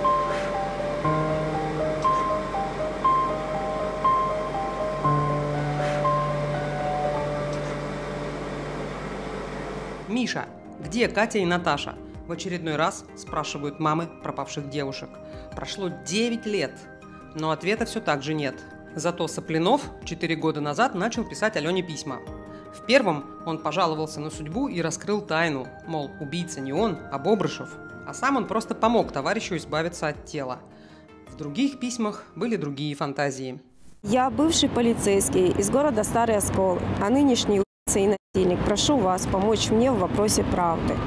Миша, где Катя и Наташа? В очередной раз спрашивают мамы пропавших девушек. Прошло 9 лет, но ответа все так же нет. Зато Соплинов 4 года назад начал писать Алене письма. В первом он пожаловался на судьбу и раскрыл тайну, мол, убийца не он, а Бобрышев, а сам он просто помог товарищу избавиться от тела. В других письмах были другие фантазии. Я бывший полицейский из города Старый Оскол, а нынешний убийца и насильник. Прошу вас помочь мне в вопросе правды.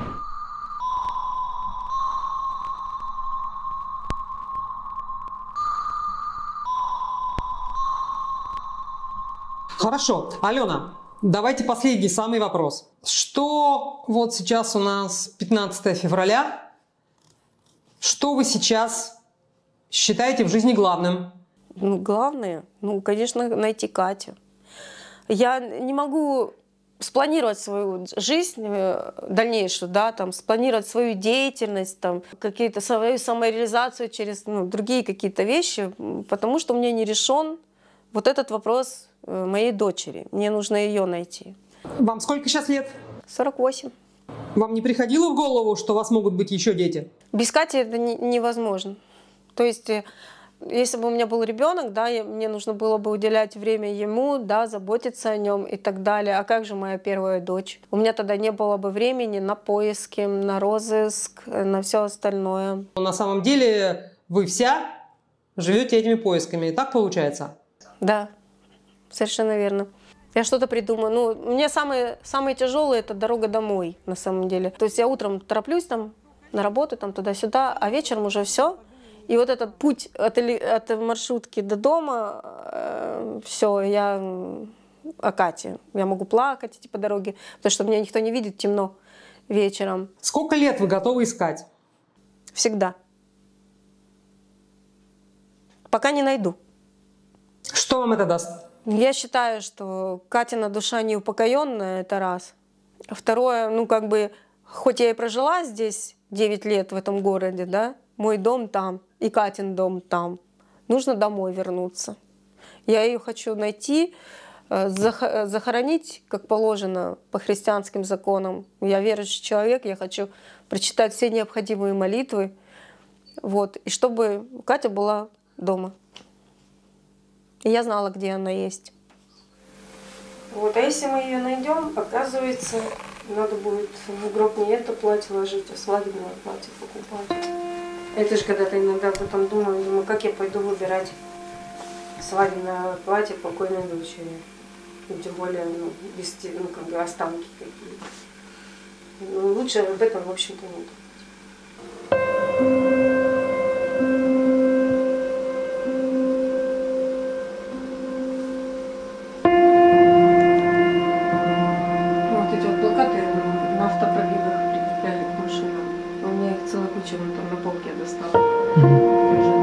Хорошо, Алена, давайте последний, самый вопрос. Что вот сейчас у нас 15 февраля, что вы сейчас считаете в жизни главным? Ну, главное, конечно, найти Катю. Я не могу спланировать свою жизнь дальнейшую, да, там, спланировать свою деятельность, там, какие-то свою самореализацию через другие какие-то вещи, потому что у меня не решен вот этот вопрос моей дочери. Мне нужно ее найти. Вам сколько сейчас лет? 48. Вам не приходило в голову, что у вас могут быть еще дети? Без Кати это невозможно. То есть, если бы у меня был ребенок, да, мне нужно было бы уделять время ему, да, заботиться о нем и так далее. А как же моя первая дочь? У меня тогда не было бы времени на поиски, на розыск, на все остальное. На самом деле вы вся живете этими поисками. Так получается? Да, совершенно верно. Я что-то придумаю. У меня самое тяжелое — это дорога домой, на самом деле. То есть я утром тороплюсь там на работу, там туда-сюда, а вечером уже все. И вот этот путь от маршрутки до дома, все, я о Кате. Я могу плакать идти по дороге, потому что меня никто не видит, темно вечером. Сколько лет вы готовы искать? Всегда. Пока не найду. Что вам это даст? Я считаю, что Катина душа неупокоенная, это раз. Второе, хоть я и прожила здесь 9 лет в этом городе, да, мой дом там и Катин дом там. Нужно домой вернуться. Я ее хочу найти, захоронить, как положено, по христианским законам. Я верующий человек, я хочу прочитать все необходимые молитвы, вот, и чтобы Катя была дома. И я знала, где она есть. Вот, а если мы ее найдем, оказывается, надо будет в гроб не это платье ложить, а свадебное платье покупать. Это же когда-то иногда об этом думаю, как я пойду выбирать свадебное платье покойной дочери. И тем более, без останки какие-то. Лучше об этом, в общем-то, не думать. Автопробегах прикрепляли к машинам. У меня их целая куча, вон там на полке достала.